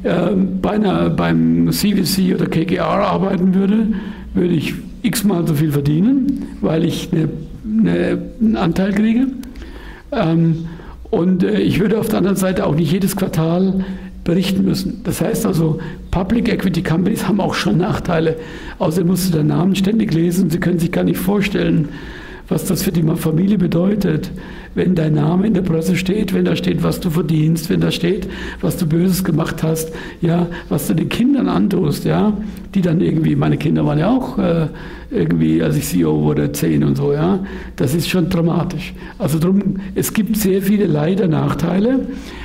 beim CVC oder KKR arbeiten würde, würde ich x-mal so viel verdienen, weil ich einen Anteil kriege. Und ich würde auf der anderen Seite auch nicht jedes Quartal berichten müssen. Das heißt also, Public Equity Companies haben auch schon Nachteile. Außerdem musst du den Namen ständig lesen. Sie können sich gar nicht vorstellen, was das für die Familie bedeutet, wenn dein Name in der Presse steht, wenn da steht, was du verdienst, wenn da steht, was du Böses gemacht hast, ja, was du den Kindern antust, ja, die dann irgendwie, meine Kinder waren ja auch irgendwie, als ich CEO wurde, 10 und so, ja, das ist schon dramatisch. Also drum, es gibt sehr viele leider Nachteile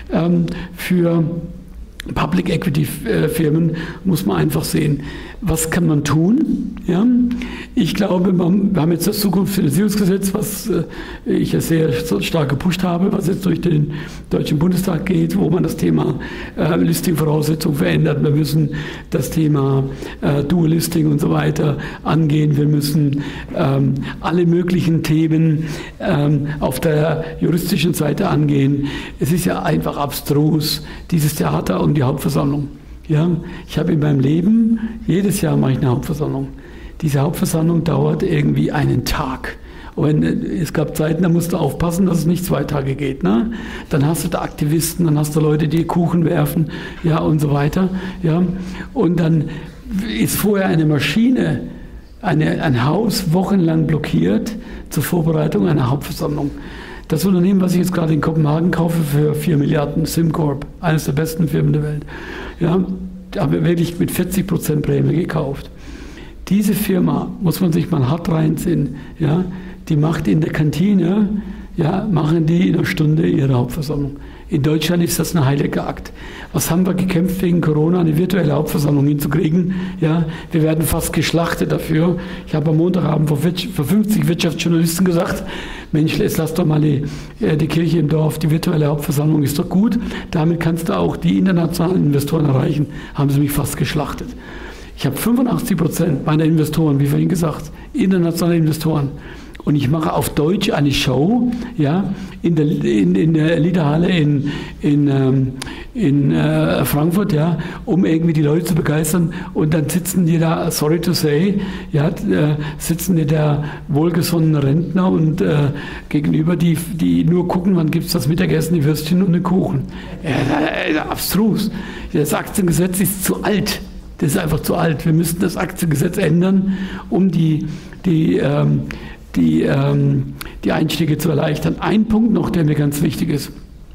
für Public Equity Firmen, muss man einfach sehen, was kann man tun? Ja? Ich glaube, wir haben jetzt das Zukunftsfinanzierungsgesetz, was ich ja sehr stark gepusht habe, was jetzt durch den Deutschen Bundestag geht, wo man das Thema Listing-Voraussetzungen verändert. Wir müssen das Thema Dual Listing und so weiter angehen. Wir müssen alle möglichen Themen auf der juristischen Seite angehen. Es ist ja einfach abstrus, dieses Theater um die Hauptversammlung. Ja, ich habe in meinem Leben, jedes Jahr mache ich eine Hauptversammlung. Diese Hauptversammlung dauert irgendwie einen Tag. Und es gab Zeiten, da musst du aufpassen, dass es nicht 2 Tage geht. Ne? Dann hast du da Aktivisten, dann hast du Leute, die Kuchen werfen, ja, und so weiter. Ja? Und dann ist vorher eine Maschine, ein Haus wochenlang blockiert zur Vorbereitung einer Hauptversammlung. Das Unternehmen, was ich jetzt gerade in Kopenhagen kaufe für 4 Milliarden, SimCorp, eines der besten Firmen der Welt, ja, da haben wir wirklich mit 40% Prämie gekauft. Diese Firma, muss man sich mal hart reinziehen, ja, die macht in der Kantine, ja, machen die in einer Stunde ihre Hauptversammlung. In Deutschland ist das ein heiliger Akt. Was haben wir gekämpft wegen Corona, eine virtuelle Hauptversammlung hinzukriegen? Ja, wir werden fast geschlachtet dafür. Ich habe am Montagabend vor 50 Wirtschaftsjournalisten gesagt, Mensch, jetzt lass doch mal die Kirche im Dorf, die virtuelle Hauptversammlung ist doch gut. Damit kannst du auch die internationalen Investoren erreichen. Haben sie mich fast geschlachtet. Ich habe 85% meiner Investoren, wie vorhin gesagt, internationale Investoren. Und ich mache auf Deutsch eine Show, ja, in der Liederhalle in Frankfurt, ja, um irgendwie die Leute zu begeistern. Und dann sitzen die da, sorry to say, ja, sitzen die da wohlgesonnenen Rentner und gegenüber, die nur gucken, wann gibt es das Mittagessen, die Würstchen und den Kuchen. Abstrus. Das Aktiengesetz ist zu alt. Das ist einfach zu alt. Wir müssten das Aktiengesetz ändern, um die Einstiege zu erleichtern. Ein Punkt noch, der mir ganz wichtig ist.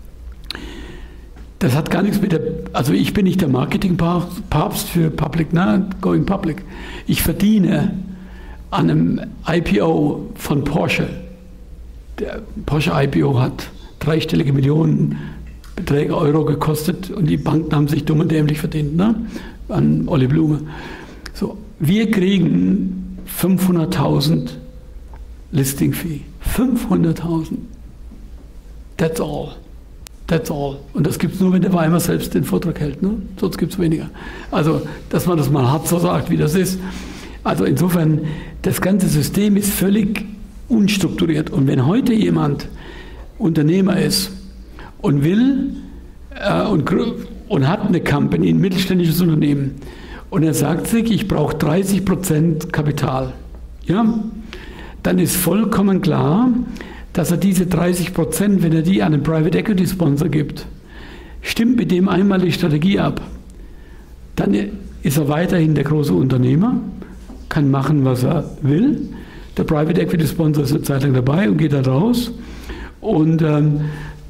Das hat gar nichts mit also ich bin nicht der Marketingpapst für Public, Going Public. Ich verdiene an einem IPO von Porsche. Der Porsche IPO hat 3-stellige Millionenbeträge Euro gekostet und die Banken haben sich dumm und dämlich verdient, ne? An Olli Blume. So, wir kriegen 500.000 Listing Fee. 500.000. That's all. That's all. Und das gibt es nur, wenn der Weimar selbst den Vortrag hält. Ne? Sonst gibt es weniger. Also, dass man das mal hart so sagt, wie das ist. Also insofern, das ganze System ist völlig unstrukturiert. Und wenn heute jemand Unternehmer ist und will und hat eine Company, ein mittelständisches Unternehmen, und er sagt sich, ich brauche 30% Kapital, ja, dann ist vollkommen klar, dass er diese 30%, wenn er die an einen Private Equity Sponsor gibt, stimmt mit dem einmal die Strategie ab, dann ist er weiterhin der große Unternehmer, kann machen, was er will. Der Private Equity Sponsor ist eine Zeit lang dabei und geht da raus. Und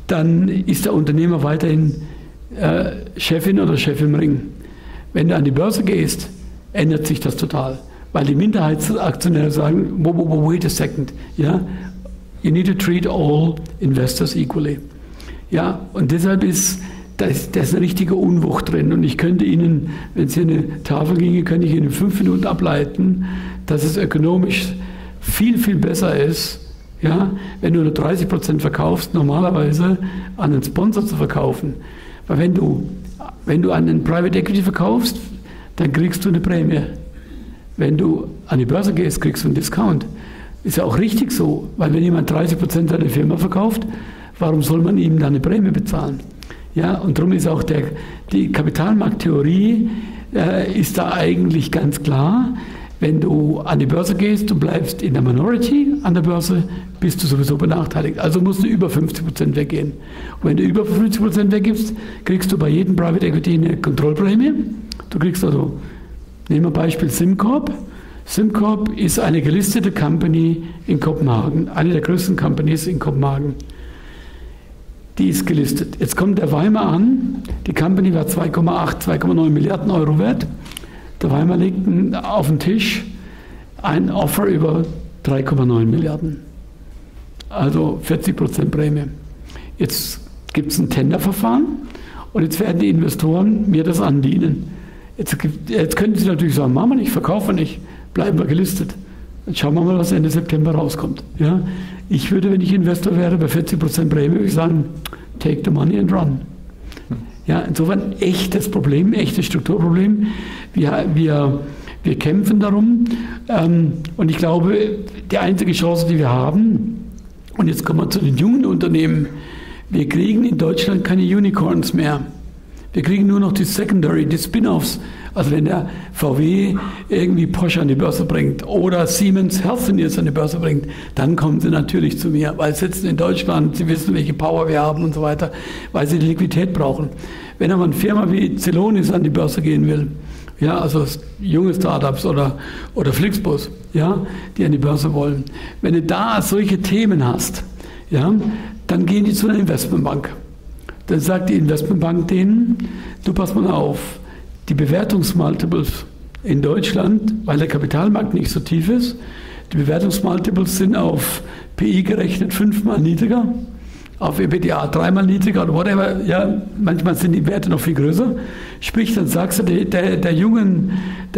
dann ist der Unternehmer weiterhin Chefin oder Chef im Ring. Wenn du an die Börse gehst, ändert sich das total. Weil die Minderheitsaktionäre sagen, wait a second, ja, you need to treat all investors equally. Ja, und deshalb da ist eine richtige Unwucht drin. Und ich könnte Ihnen, wenn es hier eine Tafel ginge, könnte ich Ihnen in 5 Minuten ableiten, dass es ökonomisch viel, viel besser ist, ja, wenn du nur 30% verkaufst, normalerweise an einen Sponsor zu verkaufen. Weil wenn du an einen Private Equity verkaufst, dann kriegst du eine Prämie. Wenn du an die Börse gehst, kriegst du einen Discount. Ist ja auch richtig so, weil wenn jemand 30% seiner Firma verkauft, warum soll man ihm dann eine Prämie bezahlen? Ja, und darum ist auch die Kapitalmarkttheorie ist da eigentlich ganz klar. Wenn du an die Börse gehst, du bleibst in der Minority an der Börse, bist du sowieso benachteiligt. Also musst du über 50% weggehen. Und wenn du über 50% weggibst, kriegst du bei jedem Private Equity eine Kontrollprämie. Du kriegst also, nehmen wir Beispiel SimCorp. SimCorp ist eine gelistete Company in Kopenhagen, eine der größten Companies in Kopenhagen. Die ist gelistet. Jetzt kommt der Weimar an, die Company war 2,9 Milliarden Euro wert. Der Weimar legt auf den Tisch ein Offer über 3,9 Milliarden. Also 40% Prämie. Jetzt gibt es ein Tenderverfahren und jetzt werden die Investoren mir das andienen. Jetzt könnten sie natürlich sagen, machen wir nicht, verkaufen wir nicht, bleiben wir gelistet. Dann schauen wir mal, was Ende September rauskommt. Ja? Ich würde, wenn ich Investor wäre, bei 40% Prämie, würde ich sagen, take the money and run. Ja, insofern echtes Problem, echtes Strukturproblem. Wir kämpfen darum und ich glaube, die einzige Chance, die wir haben, und jetzt kommen wir zu den jungen Unternehmen, wir kriegen in Deutschland keine Unicorns mehr. Wir kriegen nur noch die Secondary, die Spin-offs. Also wenn der VW irgendwie Porsche an die Börse bringt oder Siemens Healthineers an die Börse bringt, dann kommen sie natürlich zu mir, weil sie sitzen in Deutschland, sie wissen, welche Power wir haben und so weiter, weil sie die Liquidität brauchen. Wenn aber eine Firma wie Celonis an die Börse gehen will, ja, also junge Startups oder Flixbus, ja, die an die Börse wollen, wenn du da solche Themen hast, ja, dann gehen die zu einer Investmentbank. Dann sagt die Investmentbank denen, du pass mal auf, die Bewertungsmultiples in Deutschland, weil der Kapitalmarkt nicht so tief ist, die Bewertungsmultiples sind auf PI gerechnet 5-mal niedriger, auf EBITDA 3-mal niedriger oder whatever, ja, manchmal sind die Werte noch viel größer. Sprich, dann sagst du der jungen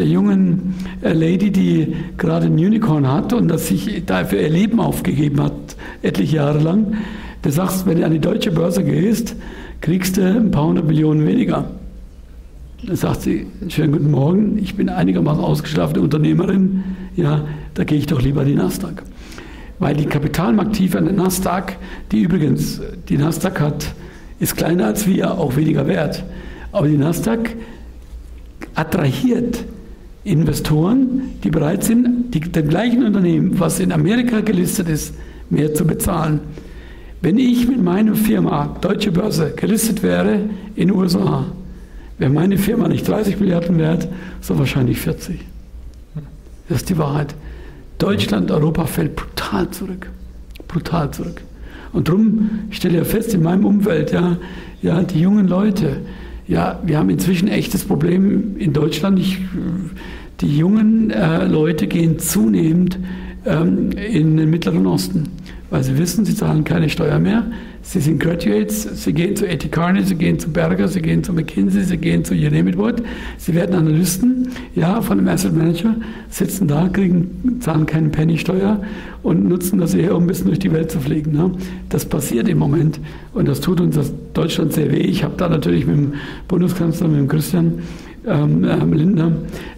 Lady, die gerade ein Unicorn hat und das sich dafür ihr Leben aufgegeben hat, etliche Jahre lang, du sagst, wenn du an die deutsche Börse gehst, kriegst du ein paar 100 Millionen weniger. Dann sagt sie, schönen guten Morgen, ich bin einigermaßen ausgeschlafene Unternehmerin, ja, da gehe ich doch lieber in die Nasdaq. Weil die Kapitalmarkttiefe an der Nasdaq, die Nasdaq ist kleiner als wir, auch weniger wert. Aber die Nasdaq attrahiert Investoren, die bereit sind, dem gleichen Unternehmen, was in Amerika gelistet ist, mehr zu bezahlen. Wenn ich mit meiner Firma, Deutsche Börse, gelistet wäre in den USA, wäre meine Firma nicht 30 Milliarden wert, sondern wahrscheinlich 40. Das ist die Wahrheit. Deutschland, Europa fällt brutal zurück. Brutal zurück. Und darum stelle ich fest, in meinem Umfeld, ja, die jungen Leute, ja, wir haben inzwischen ein echtes Problem in Deutschland. Die jungen Leute gehen zunehmend in den Mittleren Osten, weil sie wissen, sie zahlen keine Steuer mehr. Sie sind Graduates, sie gehen zu A.T. Kearney, sie gehen zu Berger, sie gehen zu McKinsey, sie gehen zu you name it what. Sie werden Analysten, ja, von einem Asset Manager, sitzen da, zahlen keinen Penny Steuer und nutzen das eher, um ein bisschen durch die Welt zu fliegen. Ne? Das passiert im Moment und das tut uns das Deutschland sehr weh. Ich habe da natürlich mit dem Bundeskanzler, mit dem Christian Lindner,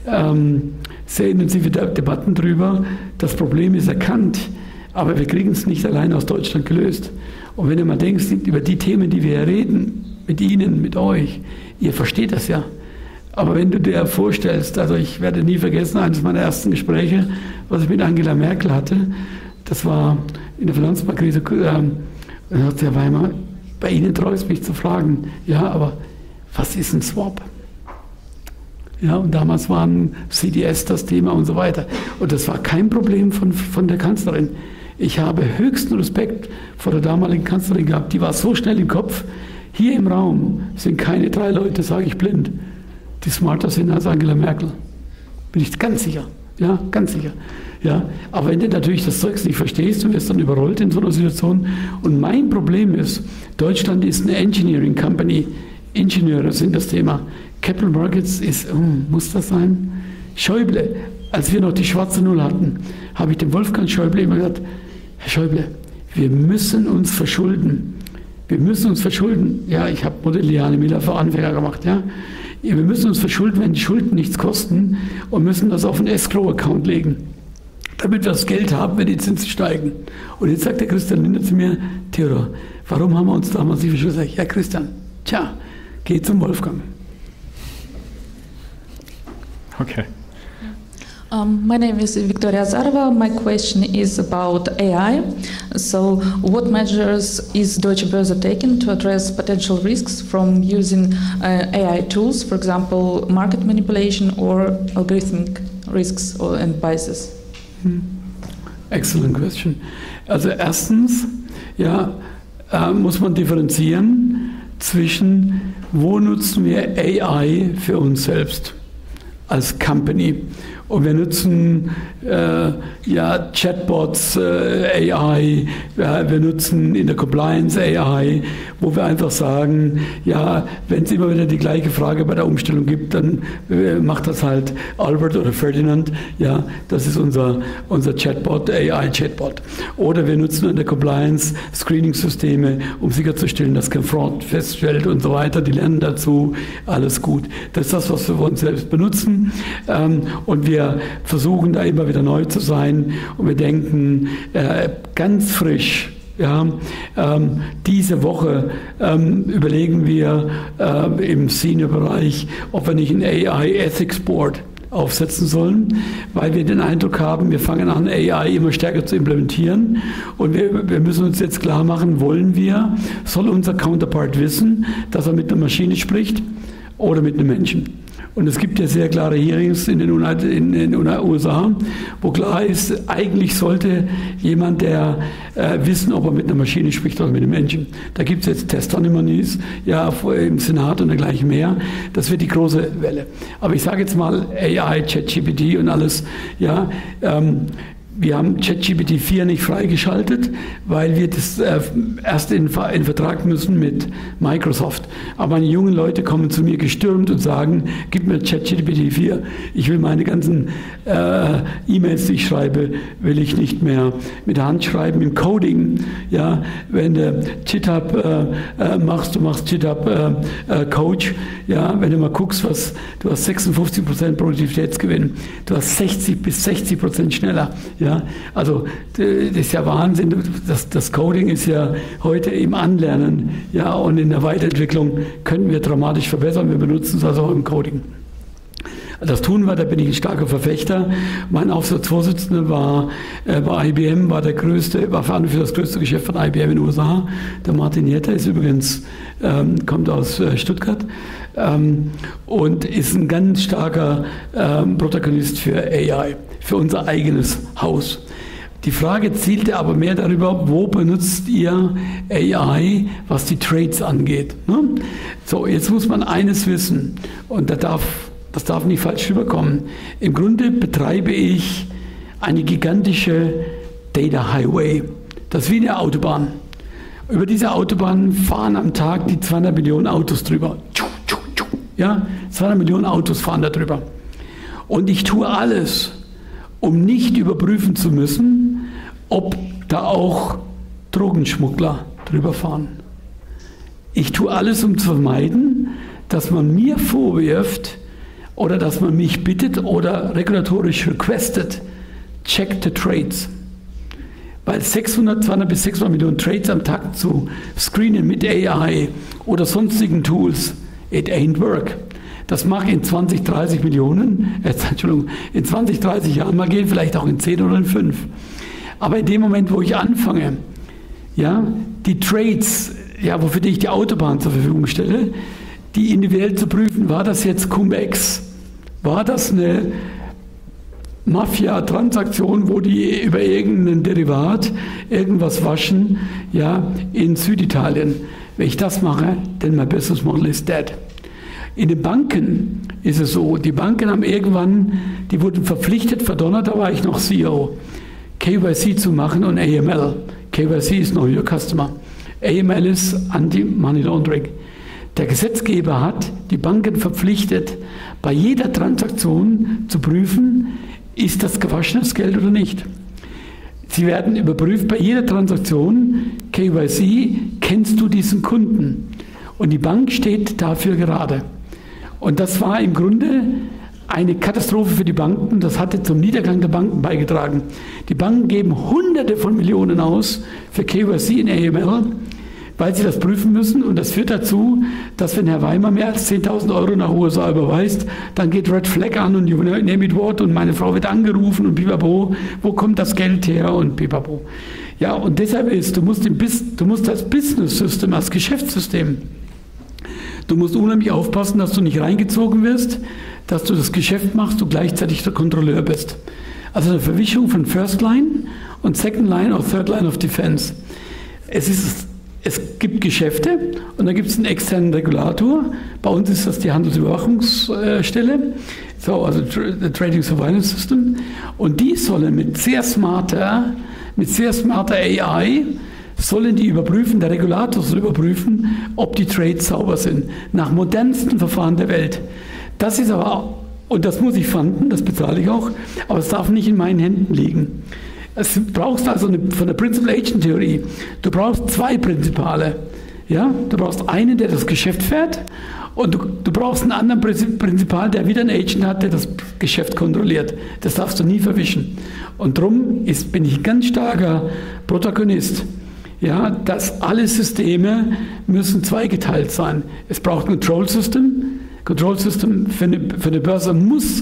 sehr intensive Debatten drüber. Das Problem ist erkannt, aber wir kriegen es nicht allein aus Deutschland gelöst. Und wenn du mal denkst, über die Themen, die wir hier reden, mit Ihnen, mit euch, ihr versteht das ja. Aber wenn du dir vorstellst, also ich werde nie vergessen, eines meiner ersten Gespräche, was ich mit Angela Merkel hatte, das war in der Finanzmarktkrise, dann sagt Herr Weimar, bei Ihnen traue ich mich zu fragen, ja, aber was ist ein Swap? Ja, und damals waren CDS das Thema und so weiter. Und das war kein Problem von der Kanzlerin. Ich habe höchsten Respekt vor der damaligen Kanzlerin gehabt. Die war so schnell im Kopf. Hier im Raum sind keine 3 Leute, sage ich blind, die smarter sind als Angela Merkel. Bin ich ganz sicher. Ja, ganz sicher. Ja, aber wenn du natürlich das Zeugs nicht verstehst und wirst dann überrollt in so einer Situation. Und mein Problem ist, Deutschland ist eine Engineering Company. Ingenieure sind das Thema. Capital Markets ist, muss das sein? Schäuble, als wir noch die schwarze Null hatten, habe ich dem Wolfgang Schäuble immer gesagt, Herr Schäuble, wir müssen uns verschulden. Wir müssen uns verschulden. Ja, ich habe Modigliani Miller für Anfänger gemacht. Ja. Wir müssen uns verschulden, wenn die Schulden nichts kosten und müssen das auf einen Escrow-Account legen, damit wir das Geld haben, wenn die Zinsen steigen. Und jetzt sagt der Christian Lindner zu mir, Theodor, warum haben wir uns damals nicht verschuldet? Ja, Christian, tja, geh zum Wolfgang. Okay. My name is Victoria Zarova. My question is about AI. So, what measures is Deutsche Börse taking to address potential risks from using AI tools, for example, market manipulation or algorithmic risks and biases? Excellent question. Also erstens, ja, muss man differenzieren zwischen, wo nutzen wir AI für uns selbst als Company. Und wir nutzen Chatbots, AI, wir nutzen in der Compliance AI, wo wir einfach sagen, ja, wenn es immer wieder die gleiche Frage bei der Umstellung gibt, dann macht das halt Albert oder Ferdinand, ja, das ist unser Chatbot, AI-Chatbot. Oder wir nutzen in der Compliance Screening-Systeme, um sicherzustellen, dass kein Fraud feststellt und so weiter, die lernen dazu, alles gut. Das ist das, was wir für uns selbst benutzen, und wir versuchen da immer wieder neu zu sein und wir denken ganz frisch, ja, diese Woche überlegen wir im Senior-Bereich, ob wir nicht ein AI Ethics Board aufsetzen sollen, weil wir den Eindruck haben, wir fangen an, AI immer stärker zu implementieren und wir müssen uns jetzt klar machen, soll unser Counterpart wissen, dass er mit einer Maschine spricht oder mit einem Menschen? Und es gibt ja sehr klare Hearings in den USA, wo klar ist, eigentlich sollte jemand, der wissen, ob er mit einer Maschine spricht oder mit einem Menschen. Da gibt es jetzt Testimonies, ja, im Senat und dergleichen mehr. Das wird die große Welle. Aber ich sage jetzt mal AI, ChatGPT und alles, ja, wir haben ChatGPT 4 nicht freigeschaltet, weil wir das erst in Vertrag müssen mit Microsoft. Aber meine jungen Leute kommen zu mir gestürmt und sagen, gib mir ChatGPT 4. Ich will meine ganzen E-Mails, die ich schreibe, will ich nicht mehr mit der Hand schreiben. Im Coding, ja, wenn du GitHub machst, du machst GitHub Coach, ja, wenn du mal guckst, du hast 56% Produktivitätsgewinn, du hast 60% schneller, ja. Also das ist ja Wahnsinn. Das Coding ist ja heute im Anlernen, ja, und in der Weiterentwicklung können wir dramatisch verbessern. Wir benutzen es also auch im Coding. Das tun wir, da bin ich ein starker Verfechter. Mein Aufsichtsvorsitzender war bei IBM, war verantwortlich für das größte Geschäft von IBM in den USA. Der Martin Jetter ist übrigens, kommt aus Stuttgart und ist ein ganz starker Protagonist für AI, für unser eigenes Haus. Die Frage zielte aber mehr darüber, wo benutzt ihr AI, was die Trades angeht. Ne? So, jetzt muss man eines wissen, und das darf nicht falsch rüberkommen. Im Grunde betreibe ich eine gigantische Data Highway. Das ist wie eine Autobahn. Über diese Autobahn fahren am Tag die 200 Millionen Autos drüber. Ja, 200 Millionen Autos fahren da drüber. Und ich tue alles, um nicht überprüfen zu müssen, ob da auch Drogenschmuggler drüber fahren. Ich tue alles, um zu vermeiden, dass man mir vorwirft oder dass man mich bittet oder regulatorisch requestet, check the trades. Weil 200 bis 600 Millionen Trades am Tag zu screenen mit AI oder sonstigen Tools, it ain't work. Das mag in 20, 30 in 20, 30 Jahren mal gehen, vielleicht auch in 10 oder in 5. Aber in dem Moment, wo ich anfange, ja, die Trades, ja, wofür ich die Autobahn zur Verfügung stelle, die individuell zu prüfen, war das jetzt Cum-Ex? War das eine Mafia-Transaktion, wo die über irgendein Derivat irgendwas waschen, ja, in Süditalien. Wenn ich das mache, then my business model is dead. In den Banken ist es so, die Banken haben irgendwann, die wurden verpflichtet, verdonnert, da war ich noch CEO, KYC zu machen und AML. KYC ist Know Your Customer. AML ist Anti-Money Laundering. Der Gesetzgeber hat die Banken verpflichtet, bei jeder Transaktion zu prüfen, ist das gewaschenes Geld oder nicht. Sie werden überprüft bei jeder Transaktion, KYC, kennst du diesen Kunden? Und die Bank steht dafür gerade. Und das war im Grunde eine Katastrophe für die Banken. Das hatte zum Niedergang der Banken beigetragen. Die Banken geben Hunderte von Millionen aus für KYC in AML, weil sie das prüfen müssen. Und das führt dazu, dass wenn Herr Weimar mehr als 10.000 Euro nach USA überweist, dann geht Red Flag an und you name it what und meine Frau wird angerufen und pipapo, wo kommt das Geld her und pipapo. Ja, und deshalb ist, du musst das Business System als Geschäftssystem, du musst unheimlich aufpassen, dass du nicht reingezogen wirst, dass du das Geschäft machst, du gleichzeitig der Kontrolleur bist. Also eine Verwischung von First Line und Second Line oder Third Line of Defense. Es gibt Geschäfte und da gibt es einen externen Regulator. Bei uns ist das die Handelsüberwachungsstelle, so, also the Trading Surveillance System. Und die sollen mit sehr smarter AI sollen die überprüfen, der Regulator soll überprüfen, ob die Trades sauber sind, nach modernsten Verfahren der Welt. Das ist aber, und das muss ich fanden, das bezahle ich auch, aber es darf nicht in meinen Händen liegen. Du brauchst also von der Principal-Agent-Theorie, du brauchst zwei Prinzipale. Ja? Du brauchst einen, der das Geschäft fährt, und du brauchst einen anderen Prinzipal, der wieder einen Agent hat, der das Geschäft kontrolliert. Das darfst du nie verwischen. Und darum bin ich ein ganz starker Protagonist. Ja, dass alle Systeme müssen zweigeteilt sein. Es braucht ein Control System. Control System für eine Börse muss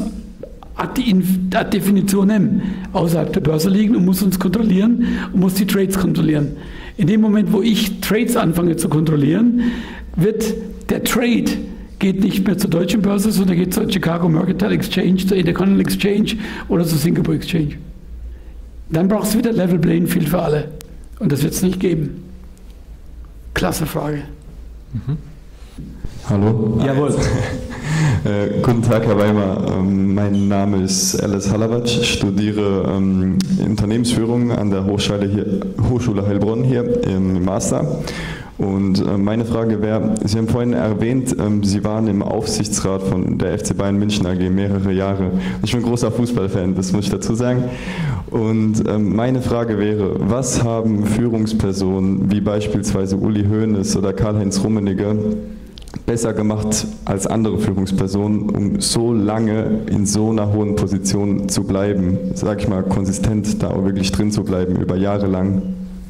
ad Definitionem außerhalb der Börse liegen und muss uns kontrollieren und muss die Trades kontrollieren. In dem Moment, wo ich Trades anfange zu kontrollieren, wird der Trade geht nicht mehr zur deutschen Börse, sondern geht zur Chicago Mercantile Exchange, zur Intercontinental Exchange oder zur Singapore Exchange. Dann brauchst du wieder Level Playing Field für alle. Und das wird es nicht geben. Klasse Frage. Mhm. Hallo. Jawohl. Guten Tag, Herr Weimar. Mein Name ist Alice Halabatsch. Ich studiere Unternehmensführung an der Hochschule Heilbronn hier im Master. Und meine Frage wäre, Sie haben vorhin erwähnt, Sie waren im Aufsichtsrat von der FC Bayern München AG mehrere Jahre. Ich bin ein großer Fußballfan, das muss ich dazu sagen. Und meine Frage wäre, was haben Führungspersonen wie beispielsweise Uli Hoeneß oder Karl-Heinz Rummenigge besser gemacht als andere Führungspersonen, um so lange in so einer hohen Position zu bleiben, sag ich mal, konsistent da auch wirklich drin zu bleiben, über Jahre lang?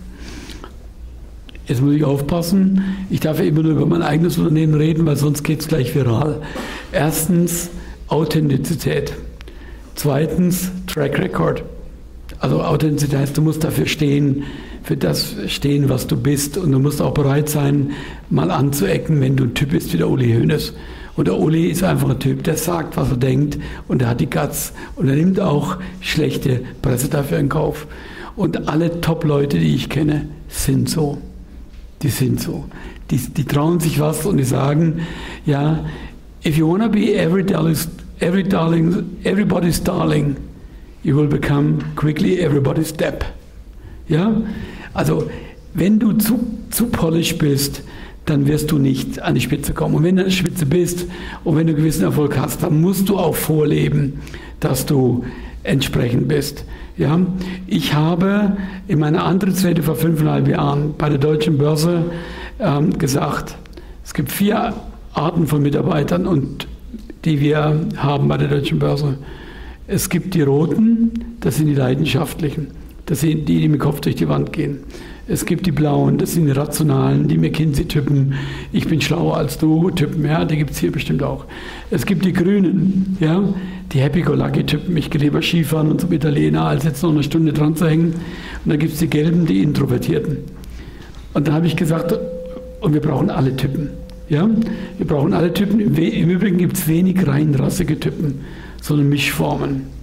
Jetzt muss ich aufpassen, ich darf ja immer nur über mein eigenes Unternehmen reden, weil sonst geht es gleich viral. Erstens Authentizität. Zweitens Track Record. Also Authentizität heißt, du musst dafür stehen, für das stehen, was du bist, und du musst auch bereit sein, mal anzuecken, wenn du ein Typ bist wie der Uli Hoeneß. Und der Uli ist einfach ein Typ, der sagt, was er denkt, und er hat die Guts und er nimmt auch schlechte Presse dafür in Kauf. Und alle Top-Leute, die ich kenne, sind so. Die sind so. Die trauen sich was und die sagen, ja, if you want to be everybody's darling, you will become quickly everybody's Depp. Ja? Also, wenn du zu polished bist, dann wirst du nicht an die Spitze kommen. Und wenn du an der Spitze bist und wenn du einen gewissen Erfolg hast, dann musst du auch vorleben, dass du entsprechend bist. Ja, ich habe in meiner Antrittsrede vor 5,5 Jahren bei der Deutschen Börse gesagt, es gibt 4 Arten von Mitarbeitern, und die wir haben bei der Deutschen Börse. Es gibt die Roten, das sind die Leidenschaftlichen, das sind die, die mit dem Kopf durch die Wand gehen. Es gibt die Blauen, das sind die Rationalen, die McKinsey-Typen, ich bin schlauer als du Typen, ja, die gibt es hier bestimmt auch. Es gibt die Grünen, ja, die Happy-Go-Lucky-Typen, ich gehe lieber Skifahren und zum Italiener, als jetzt noch eine Stunde dran zu hängen. Und dann gibt es die Gelben, die Introvertierten. Und dann habe ich gesagt, und wir brauchen alle Typen. Ja? Wir brauchen alle Typen. Im Übrigen gibt es wenig reinrassige Typen, sondern Mischformen.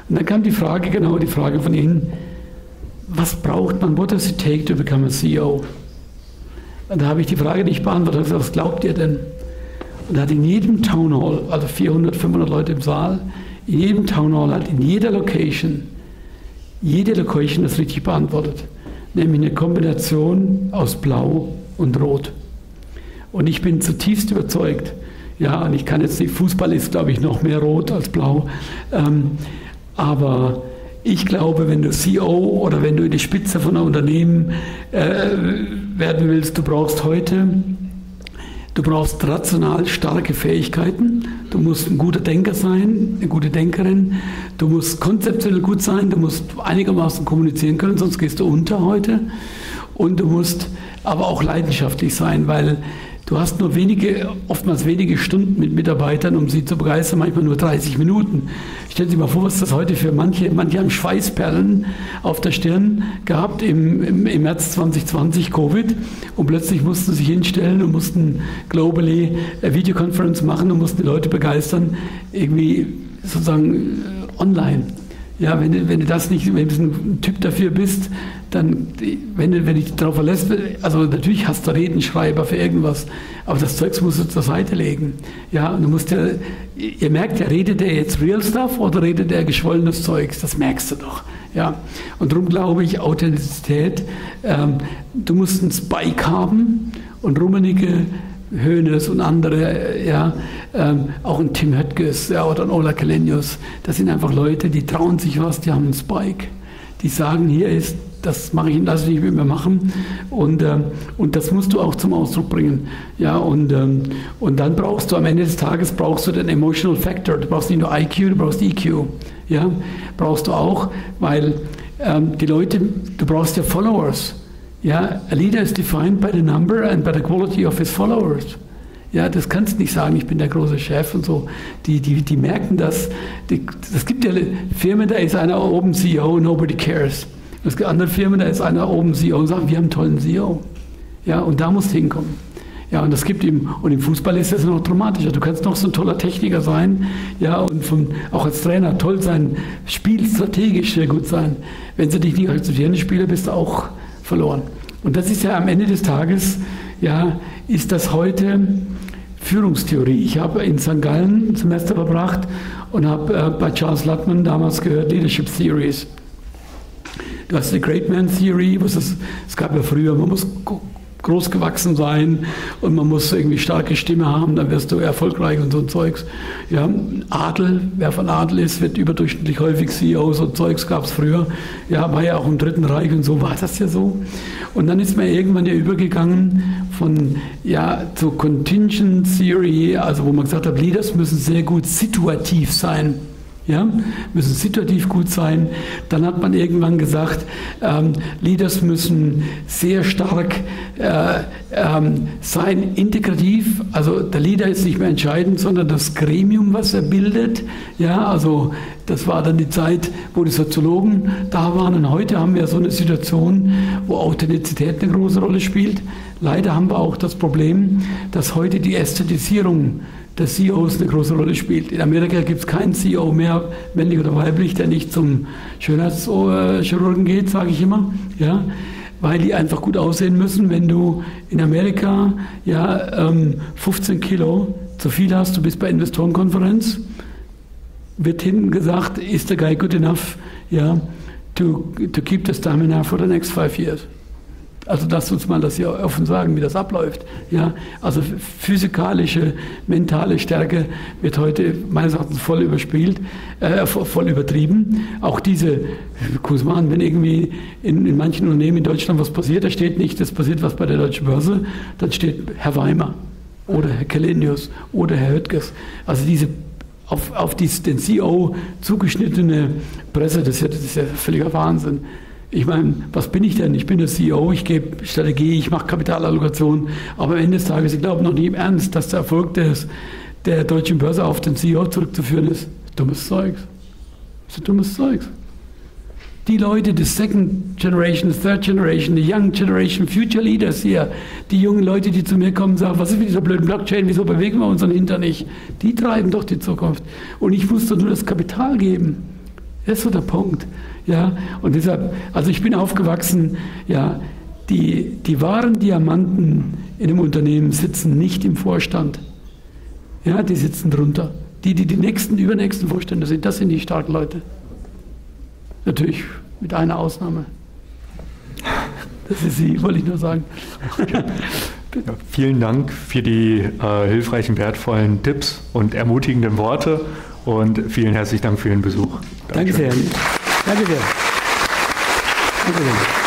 Und dann kam die Frage von Ihnen, was braucht man, what does it take to become a CEO? Und da habe ich die Frage nicht beantwortet, was glaubt ihr denn? Und da hat in jedem Town Hall, also 400, 500 Leute im Saal, in jedem Town Hall hat in jede Location das richtig beantwortet. Nämlich eine Kombination aus Blau und Rot. Und ich bin zutiefst überzeugt, ja, und ich kann jetzt nicht, Fußball ist, glaube ich, noch mehr Rot als Blau, aber ich glaube, wenn du CEO oder wenn du in die Spitze von einem Unternehmen werden willst, du brauchst rational starke Fähigkeiten, du musst ein guter Denker sein, eine gute Denkerin, du musst konzeptionell gut sein, du musst einigermaßen kommunizieren können, sonst gehst du unter heute. Und du musst aber auch leidenschaftlich sein, weil du hast nur oftmals wenige Stunden mit Mitarbeitern, um sie zu begeistern, manchmal nur 30 Minuten. Stellen Sie sich mal vor, was das heute für manche haben Schweißperlen auf der Stirn gehabt im März 2020, Covid, und plötzlich mussten sie sich hinstellen und mussten globally Videoconference machen und mussten die Leute begeistern, irgendwie sozusagen online. Ja, wenn du ein Typ dafür bist, dann, wenn du dich darauf verlässt, also natürlich hast du Redenschreiber für irgendwas, aber das Zeugs musst du zur Seite legen. Ja, und du musst ja, ihr merkt ja, redet der jetzt Real Stuff oder redet der geschwollenes Zeugs? Das merkst du doch. Ja, und darum glaube ich, Authentizität, du musst einen Spike haben und Rummenigge, Hoeneß und andere, ja, auch ein Tim Höttges, ja, oder ein Ola Källenius, das sind einfach Leute, die trauen sich was, die haben einen Spike. Die sagen, hier ist, das mache ich, lass ich nicht mit mir machen, und das musst du auch zum Ausdruck bringen. Ja, und dann brauchst du am Ende des Tages den Emotional Factor. Du brauchst nicht nur IQ, du brauchst EQ. Ja, brauchst du auch, weil die Leute, du brauchst ja Followers. Ja, a leader is defined by the number and by the quality of his followers. Ja, das kannst du nicht sagen, ich bin der große Chef und so. Die merken das. Es gibt ja Firmen, da ist einer oben CEO, nobody cares. Es gibt andere Firmen, da ist einer oben CEO und sagt, wir haben einen tollen CEO. Ja, und da musst du hinkommen. Ja, und im Fußball ist das noch dramatischer. Du kannst noch so ein toller Techniker sein, ja, und auch als Trainer toll sein, spielstrategisch sehr gut sein. Wenn sie dich nicht akzeptieren, Spieler, bist du auch verloren. Und das ist ja am Ende des Tages, ja, ist das heute Führungstheorie. Ich habe in St. Gallen ein Semester verbracht und habe bei Charles Luttman damals gehört, Leadership Theories. Du hast die Great Man Theory, es gab ja früher, man muss groß gewachsen sein und man muss irgendwie starke Stimme haben, dann wirst du erfolgreich und so ein Zeugs. Ja, Adel, wer von Adel ist, wird überdurchschnittlich häufig CEO, so ein Zeugs gab es früher. Ja, war ja auch im Dritten Reich und so, war das ja so. Und dann ist man irgendwann ja übergegangen zur Contingent Theory, also wo man gesagt hat, Leaders müssen sehr gut situativ sein. Ja, müssen situativ gut sein. Dann hat man irgendwann gesagt, Leaders müssen sehr stark sein, integrativ. Also der Leader ist nicht mehr entscheidend, sondern das Gremium, was er bildet. Ja, also das war dann die Zeit, wo die Soziologen da waren. Und heute haben wir so eine Situation, wo Authentizität eine große Rolle spielt. Leider haben wir auch das Problem, dass heute die Ästhetisierung der CEOs eine große Rolle spielt. In Amerika gibt es keinen CEO mehr, männlich oder weiblich, der nicht zum Schönheitschirurgen geht, sage ich immer, ja, weil die einfach gut aussehen müssen. Wenn du in Amerika 15 Kilo zu viel hast, du bist bei Investorenkonferenz, wird hinten gesagt, is the guy good enough, to keep the stamina for the next 5 years? Also lasst uns mal das hier offen sagen, wie das abläuft. Ja, also physikalische, mentale Stärke wird heute meines Erachtens voll übertrieben. Auch diese, guck mal an, wenn irgendwie in manchen Unternehmen in Deutschland was passiert, da steht nicht, das passiert was bei der Deutschen Börse, dann steht Herr Weimer oder Herr Källenius oder Herr Höttges. Also diese auf den CEO zugeschnittene Presse, das ist ja völliger Wahnsinn. Ich meine, was bin ich denn? Ich bin der CEO, ich gebe Strategie, ich mache Kapitalallokation, aber am Ende des Tages, ich glaube noch nie im Ernst, dass der Erfolg der Deutschen Börse auf den CEO zurückzuführen ist. Dummes Zeugs. Das ist dummes Zeugs. Die Leute, die Second Generation, the Third Generation, the Young Generation, Future Leaders hier, die jungen Leute, die zu mir kommen und sagen, was ist mit dieser blöden Blockchain, wieso bewegen wir unseren Hintern nicht? Die treiben doch die Zukunft. Und ich muss doch nur das Kapital geben. Das ist so der Punkt. Ja, und deshalb, also ich bin aufgewachsen, ja, die wahren Diamanten in einem Unternehmen sitzen nicht im Vorstand. Ja, die sitzen drunter. Die nächsten, übernächsten Vorstände sind, das sind die starken Leute. Natürlich mit einer Ausnahme. Das ist sie, wollte ich nur sagen. Ja, vielen Dank für die hilfreichen, wertvollen Tipps und ermutigenden Worte und vielen herzlichen Dank für den Besuch. Danke sehr. Danke sehr. Danke sehr.